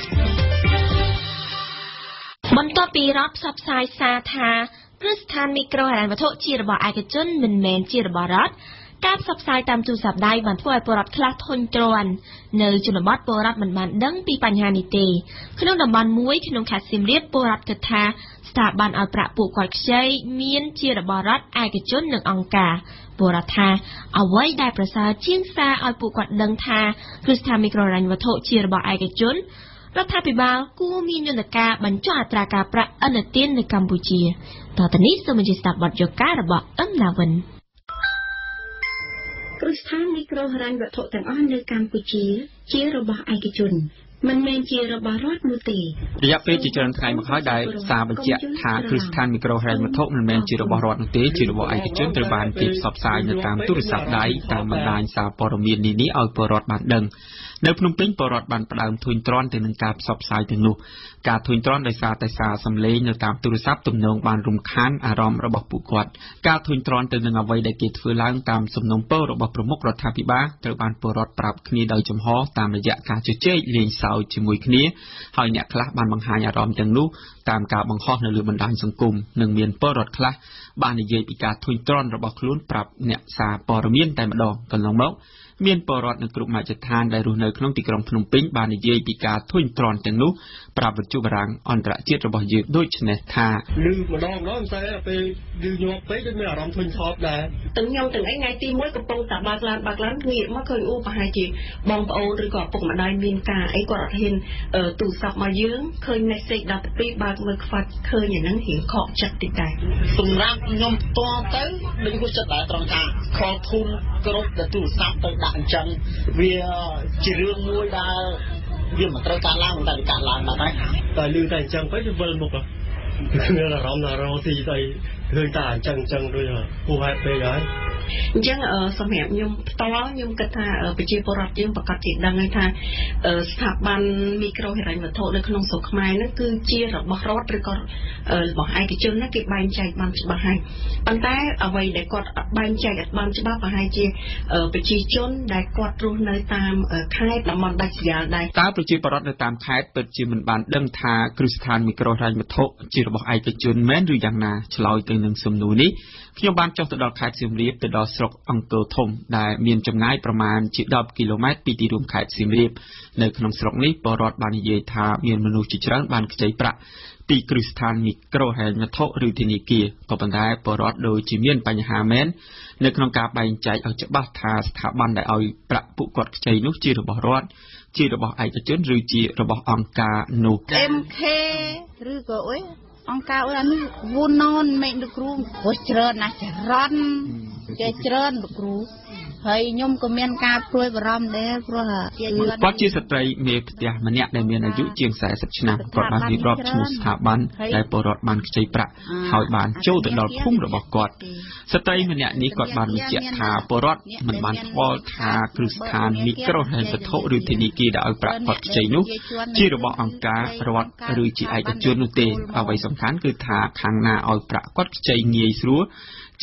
បន្ទាប់ពីរដ្ឋផ្សព្វផ្សាយសារថាគ្រឹះស្ថានមីក្រូហិរញ្ញវត្ថុជារបស់ឯកជនមិនមែនជារបស់រដ្ឋការផ្សព្វផ្សាយតាមទូរស័ព្ទដៃបានធ្វើឲ្យពលរដ្ឋខ្លះធុញទ្រាន់នៅជនបទពលរដ្ឋមិនបានដឹងពីបញ្ហានេះទេក្នុងតំបន់មួយក្នុងខេត្តសៀមរាបពលរដ្ឋគិតថាស្ថាប័នឲ្យប្រាក់ពួកគាត់ខ្ចីមានជារបស់រដ្ឋឯកជននិងអង្គការពលរដ្ឋថាអ្វីដែលប្រសើរជាងសារឲ្យពួកគាត់ដឹងថាគ្រឹះស្ថានមីក្រូហិរញ្ញវត្ថុជារបស់ឯកជនរដ្ឋាភិបាលគួរមានយន្តការបញ្ចុះអត្រាការប្រាក់ឥណទាននៅកម្ពុជាតទៅនេះសូមអញ្ជើញស្ដាប់បទយការបស់អឹមឡាវិន
គ្រឹះស្ថានមីក្រូហិរញ្ញវត្ថុទាំងអស់នៅកម្ពុជាជារបស់ឯកជនមិនមែនជារបស់រដ្ឋនោះទេ
រយៈពេលជាច្រើនថ្ងៃមកហើយដែលសារបញ្ជាក់ថាគ្រឹះស្ថានមីក្រូហិរញ្ញវត្ថុមិនមែនជារបស់រដ្ឋនោះទេជារបស់ឯកជនត្រូវបានគេផ្សព្វផ្សាយនៅតាមទូរស័ព្ទដៃតាមបណ្ដាញសារព័ត៌មាននានាឲ្យពលរដ្ឋបានដឹងនៅភ្នំពេញពលរដ្ឋបានផ្ដើមធុញទ្រាន់ទៅនឹងការផ្សព្វផ្សាយទាំងនោះការធុញទ្រាន់ដោយសារតែសារសំឡេងនៅតាមទូរស័ព្ទទំនងបានរំខានអារម្មណ៍របស់ពួកគាត់ការធុញទ្រាន់ទៅនឹងអ្វីដែលគេធ្វើឡើងតាមសំណុំពររបស់ប្រមុខរដ្ឋាភិបាលត្រូវបានពលរដ្ឋប្រាប់គ្នាដោយចំហតាមរយៈការជជែកលេងសើចជាមួយគ្នាហើយអ្នកខ្លះបានបង្ហាញអារម្មណ៍ទាំងនោះតាមការបង្ហោះនៅលើបណ្ដាញសង្គមនិងមានពលរដ្ឋខ្លះបាននិយាយពីការធុញទ្រាន់របស់ខ្លួនប្រាប់អ្នកសារព័ត៌មានតែម្ដងកន្លងមកមានពលរដ្ឋនៅគ្រប់មជ្ឈដ្ឋានដែលរស់នៅក្នុងទីក្រុងភ្នំពេញបាននិយាយពីការធុញទ្រាន់ទាំងនោះប្រាប់វិទ្យុបារាំងអន្តរជាតិរបស់យើងដូចនេះថា
ឮម្ដងម្ដងមិនស្អីពេលឮញាប់ពេកដូចមានអារម្មណ៍ធុញថប់ដែរ
ទាំងខ្ញុំទាំងអីថ្ងៃទីមួយកំពុងតែបើកឡានបើកឡានងាកមកឃើញអូប្រហែលជាបងប្អូនឬក៏ឪពុកម្ដាយមានការអីគាត់អត់ហ៊ានទូរស័ព្ទមកយើងឃើញ message ដល់ទៅបើកមើលខ្វាត់ឃើញអាហ្នឹងរៀងខកចិត្តតិចដែរ
សម្រាប់ខ្ញុំផ្ទាល់ទៅដូចហួសចិត្តដែរត្រង់ថាខលធុំគ្រប់ទៅទូរស័ព្ទទៅដាក់អញ្ចឹងវាជារឿងមួយដែលវាមិនត្រូវការឡើងតែការឡើងដល់ហើយតែលឺតែអញ្ចឹងទៅវាវិលមុខគ្មានអារម្មណ៍ណារស់ទីទៅឃើញតែអញ្ចឹងអញ្ចឹងដូចហួសហេតុពេកហើយ
អញ្ចឹងសម្រាប់ខ្ញុំផ្ទាល់ខ្ញុំគិតថាប្រជាពលរដ្ឋយើងប្រកាសជាដឹងហើយថាស្ថាប័នមីក្រូហិរញ្ញវត្ថុនៅក្នុងស្រុកខ្មែរហ្នឹងគឺជារបស់រដ្ឋឬក៏របស់ឯកជនណាគេបែងចែកបានច្បាស់ហើយប៉ុន្តែអ្វីដែលគាត់បែងចែកអត់បានច្បាស់ប្រហែលជាប្រជាជនដែលគាត់រស់នៅតាមខេត្តតំបន់ដាច់ស្រយាលដែរ
តើប្រជាពលរដ្ឋនៅតាមខេត្តពិតជាមិនបានដឹងថាគ្រឹះស្ថានមីក្រូហិរញ្ញវត្ថុជារបស់ឯកជនមែនឬយ៉ាងណាឆ្លើយទៅនឹងសំណួរនេះខ្ញុំបានចុះទៅដល់ខេត្តសៀមរាបទៅដល់ស្រុកអង្គរធំដែលមានចម្ងាយប្រមាណជាដប់គីឡូម៉ែត្រពីទីរួមខេត្តសៀមរាបនៅក្នុងស្រុកនេះពលរដ្ឋបាននិយាយថាមានមនុស្សជាច្រើនបានខ្ចីប្រាក់ពីគ្រឹះស្ថានមីក្រូហិរញ្ញវត្ថុឬធនាគារក៏ប៉ុន្តែពលរដ្ឋដូចជាមានបញ្ហាមែននៅក្នុងការបែងចែកឲ្យច្បាស់ថាស្ថាប័នដែលឲ្យប្រាក់ពួកគាត់ខ្ចីនោះជារបស់រដ្ឋជារបស់ឯកជនឬជារបស់អង្គការនោះ
M K ឬក៏អីអង្គការអីនេះវូណនមេលោកគ្រូព្រោះច្រើនណាស់ចរន្តគេច្រើនលោកគ្រូហើយខ្ញុំក៏មានការព្រួយបារម្ភដែរព្រោះ
គាត់ជាស្ត្រីមេផ្ទះម្នាក់ដែលមានអាយុជាងสี่สิบឆ្នាំគាត់បានរៀបរាប់ឈ្មោះស្ថាប័នដែលពលរដ្ឋបានខ្ចីប្រាក់ហើយបានចូលទៅដល់ភូមិរបស់គាត់ស្ត្រីម្នាក់នេះគាត់បានបញ្ជាក់ថាពលរដ្ឋមិនបានខ្វល់ថាគ្រឹះស្ថានមីក្រូហិរញ្ញវត្ថុឬធនាគារដែលឲ្យប្រាក់គាត់ខ្ចីនោះជារបស់អង្គការរដ្ឋឬជាឯកជននោះទេអ្វីសំខាន់គឺថាខាងណាឲ្យប្រាក់គាត់ខ្ចីងាយស្រួលជាង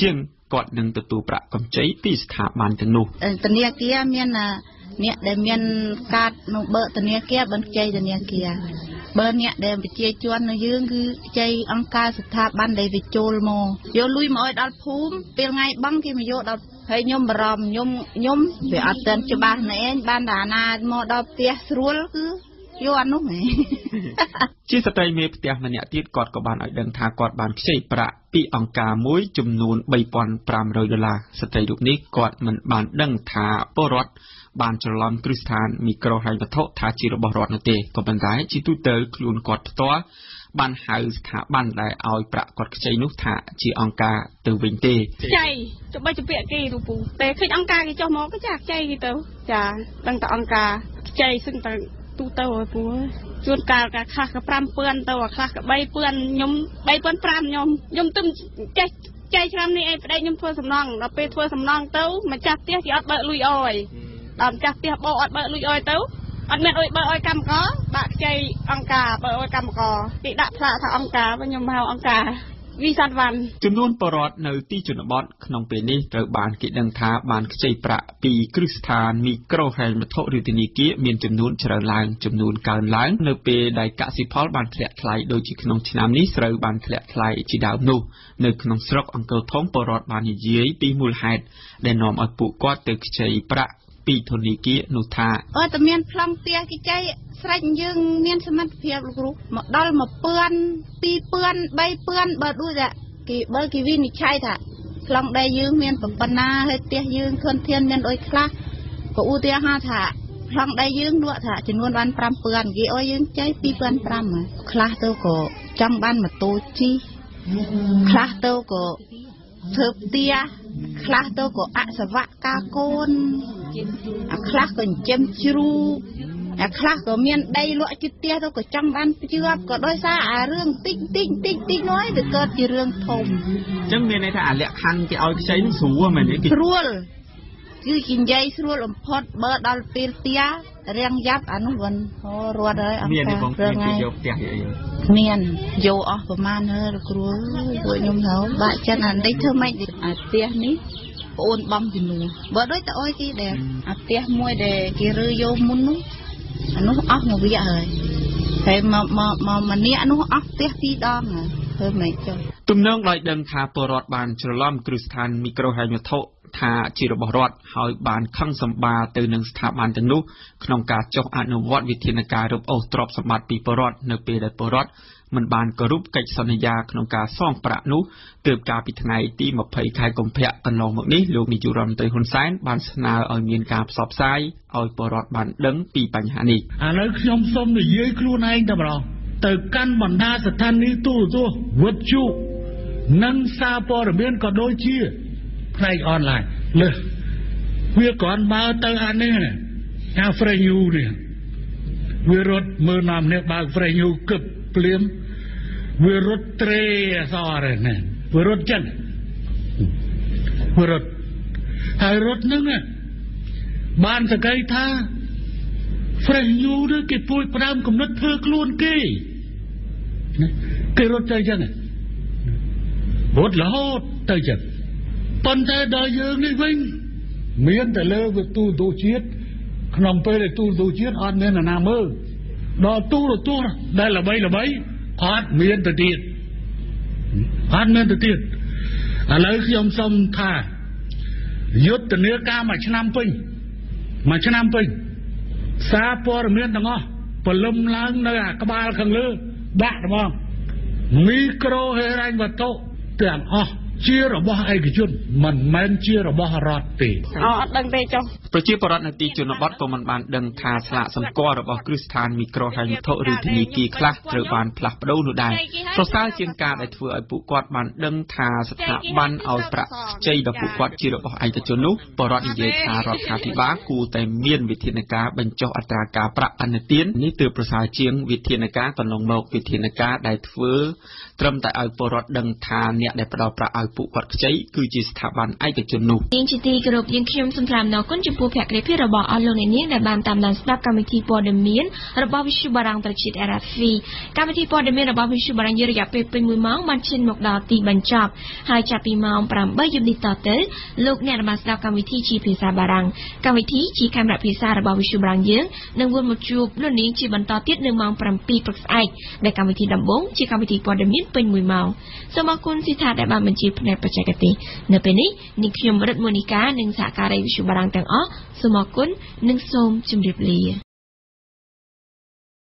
គាត់នឹងទទួលប្រាក់កម្ចីពីស្ថាប័នទាំងនោះ
ធនាគារមានអ្នកដែលមានកាតនៅបើកធនាគារបញ្ចៃធនាគារបើអ្នកដែលប្រជាជននៅយើងគឺចៃអង្គការស្ថាប័នដែលវាចូលមកយកលុយមកឲ្យដល់ភូមិពេលថ្ងៃបង់គេមកយកដល់ហើយខ្ញុំបារម្ភខ្ញុំខ្ញុំវាអត់ទាន់ច្បាស់ណែបានតែអាណាមកដល់ផ្ទះស្រួលគឺយកអានោះហ៎
ជាស្ត្រីមេផ្ទះម្នាក់ទៀតគាត់ក៏បានឲ្យដឹងថាគាត់បានខ្ចីប្រាក់ពីអង្គការមួយចំនួន បីពាន់ប្រាំរយ ដុល្លារស្ត្រីរូបនេះគាត់មិនបានដឹងថាពលរដ្ឋបានច្រឡំគ្រឹះស្ថានមីក្រូហិរញ្ញវត្ថុថាជារបស់រដ្ឋនោះទេក៏ប៉ុន្តែជាទូទៅខ្លួនគាត់ផ្ទាល់បានហៅស្ថាប័នដែលឲ្យប្រាក់គាត់ខ្ចីនោះថាជាអង្គការទៅវិញទេ
ខ្ចីទៅបីជាពាក្យគេរូពូតែឃើញអង្គការគេចុះមកក៏ចាខ្ចីគេទៅចាដឹងតែអង្គការខ្ចីសឹងតែទូទៅឲ្យពូជួនកាលការខ្លះក៏ ប្រាំពាន់ ទៅអាខ្លះក៏ បីពាន់ ខ្ញុំ បីពាន់ប្រាំ ខ្ញុំខ្ញុំទៅចេះចៃឆ្នាំនេះឯងប្តីខ្ញុំធ្វើសំណងដល់ពេលធ្វើសំណងទៅម្ចាស់ផ្ទះគេអត់បើកលុយអោយដល់ម្ចាស់ផ្ទះបោអត់បើកលុយអោយទៅអត់មានអុយបើកអោយកម្មករដាក់ខ្ចីអង្គការបើកអោយកម្មករគេដាក់ផ្លាកថាអង្គការខ្ញុំហៅអង្គការវិសាទវ៉ាន់
ចំនួនបរិវត្តនៅទីជនបទក្នុងពេលនេះត្រូវបានគេដឹងថាបានខ្ចីប្រាក់ពីគ្រឹះស្ថានមីក្រូហិរញ្ញវត្ថុឬធនាគារមានចំនួនច្រើនឡើងចំនួនកើនឡើងនៅពេលដែលកសិផលបានធ្លាក់ថ្លៃដូចជាក្នុងឆ្នាំនេះស្រូវបានធ្លាក់ថ្លៃជាដើមនោះនៅក្នុងស្រុកអង្គរធំបរិវត្តបាននិយាយពីមូលហេតុដែលនាំឲ្យពួកគាត់ទៅខ្ចីប្រាក់ពីធនាគារនោះថា
អត់តែមានប្លង់ផ្ទះគេចៃស្រេចយើងមានសមត្ថភាពលោកគ្រូមកដល់ មួយពាន់ ពីរពាន់ បីពាន់ បើដូចគេបើគេវិនិច្ឆ័យថាប្លង់ដីយើងមានប៉ុណ្ណាហើយផ្ទះយើងធនធានមានអុយខ្លះក៏ឧទាហរណ៍ថាប្លង់ដីយើងលក់ថាចំនួនបាន ប្រាំពាន់ គេអុយយើងចៃ ពីរពាន់ប្រាំ ខ្លះទៅក៏ចង់បានម៉ូតូជីខ្លះទៅក៏ធ្វើផ្ទះខ្លះទៅក៏អសវការកូនអាខ្លះក៏ចិញ្ចឹមជ្រូកអាខ្លះក៏មានដីលក់ជិតផ្ទះទៅក៏ចង់បានជាប់ក៏ដោយសារអារឿងតិចតិចតិចតិចនោះវាកើតជារឿងធំ
អញ្ចឹងមានន័យថាអាលក្ខខណ្ឌគេឲ្យខ្ចីនឹងស្រួលមែនទេ
ស្រួលគឺគេនិយាយស្រួលបំផុតបើដល់ពេលផ្ទះរៀងយ៉ាប់អានោះវិញអូរត់ហើយអង្គការរឿងហ្នឹងយកផ្ទះអីមានយកអស់ប្រមាណហើយលោកគ្រូពួកខ្ញុំហៅបាក់ចិត្តអានេះធ្វើម៉េចអាផ្ទះនេះអូនបងជំនួសបើដូចតែអុយគេដែរអាផ្ទះមួយដែលគេរើយកមុននោះអានោះអស់មួយវាហើយហើយមកមកម្នាក់នោះអស់ផ្ទះពីរដងហើយធ្វើម៉េចចុះ
ទំនងដោយដឹងថាពលរដ្ឋបានច្រឡំគ្រឹះស្ថានមីក្រូហិរញ្ញវត្ថុថាជារបស់រដ្ឋហើយបានខឹងសម្បាទៅនឹងស្ថាប័នទាំងនោះក្នុងការចុះអនុវត្តវិធានការរឹបអូសទ្រព្យសម្បត្តិពីពលរដ្ឋនៅពេលដែលពលរដ្ឋមិនបានគោរពកិច្ចសន្យាក្នុងការសងប្រាក់នោះទើបកាលពីថ្ងៃទី ម្ភៃ ខែកុម្ភៈកន្លងមកនេះលោកនាយករដ្ឋមន្ត្រីហ៊ុនសែនបានស្នើឲ្យមានការផ្សព្វផ្សាយឲ្យពលរដ្ឋបានដឹងពីបញ្ហានេះ
ឥឡូវខ្ញុំសូមនិយាយខ្លួនឯងតែម្ដងទៅកាន់បណ្ដាស្ថានីយ៍ទូរទស្សន៍វិទ្យុនិងសារព័ត៌មានក៏ដូចជាផ្នែកអនឡាញលើវាគ្រាន់បើទៅអានេះអា Fresh News នេះវារត់មើលណាមនេះបើក Fresh News គឹបភ្លាមវារត់ត្រេអសរណែវារត់ចឹងវារត់ហើយរត់ហ្នឹងបានសកៃថា Fresh News នេះគេពួយផ្ដើមគំនិតធ្វើខ្លួនគេគេរត់ទៅចឹងរត់រហូតទៅចឹងប៉ុន្តែដល់យើងនេះវិញមានតែលើវិទូទូជាតិក្នុងពេលដែលទូទូជាតិអត់មានអ្នកណាមើលដល់ទូរទស្សន៍ដែលល្បីល្បីអត់មានទៅទៀតអត់មានទៅទៀតឥឡូវខ្ញុំសុំថាយុទ្ធនាការមួយឆ្នាំពេញមួយឆ្នាំពេញសារព័ត៌មានទាំងអស់ពលំឡើងនៅអាក្បាលខាងលើដាក់ហ្មងមីក្រូហិរញ្ញវត្ថុទាំងអស់ជារបស់ឯកជនមិនមែនជារបស់រដ្ឋទេ
អត់ដឹងទេចុះ
ប្រជាពលរដ្ឋនៅទីជនបទក៏មិនបានដឹងថាស្លាកសម្គាល់របស់គ្រឹះស្ថានមីក្រូហិរញ្ញវត្ថុឬធនាគារខ្លះត្រូវបានផ្លាស់ប្ដូរនោះដែរប្រសើរជាងការដែលធ្វើឲ្យពួកគាត់បានដឹងថាស្ថាប័នឲ្យប្រាក់ខ្ចីដល់ពួកគាត់ជារបស់ឯកជននោះពលរដ្ឋនិយាយថារដ្ឋាភិបាលគួរតែមានវិធានការបញ្ចុះអត្រាការប្រាក់អនុទាននេះទើបប្រសើរជាងវិធានការកន្លងមកវិធានការដែលធ្វើត្រឹមតែឲ្យពលរដ្ឋដឹងថាអ្នកដែលផ្ដល់ប្រាក់ឲ្យឲ្យពួកគាត់ខ្ចីគឺជាស្ថាប័នឯកជននោះ
នាងជាទីគោរពយើងខ្ញុំសូមថ្លែងអំណរគុណចំពោះភក្ដីភាពរបស់អស់លោកអ្នកនាងដែលបានតាមដានស្ដាប់កម្មវិធីព័ត៌មានរបស់វិទ្យុបារាំងត្រជាតិ R F I កម្មវិធីព័ត៌មានរបស់វិទ្យុបារាំងយើងរយៈពេលពេញមួយម៉ោងបានឈានមកដល់ទីបញ្ចប់ហើយចាប់ពីម៉ោង ប្រាំបី យប់នេះតទៅលោកអ្នកបានស្ដាប់កម្មវិធីជាភាសាបារាំងកម្មវិធីជាកាមេរ៉ាភាសារបស់វិទ្យុបារាំងយើងនឹងវិលមកជួបលោកនាងជាបន្តទៀតនៅម៉ោង ប្រាំពីរ ព្រឹកស្អែកដែលកម្មវិធីដំបូងជាកម្មវិធីព័ត៌មានពេញមួយម៉ោងសូមអរគុណស៊ីថាដែលបានបញ្ជាផ្នែកបច្ចេកទេសនៅពេលនេះនាងខ្ញុំរិទ្ធមូនីកានិងសហការីវិទ្យុបារាំងទាំងអស់សូមអរគុណនិងសូមជម្រាបលា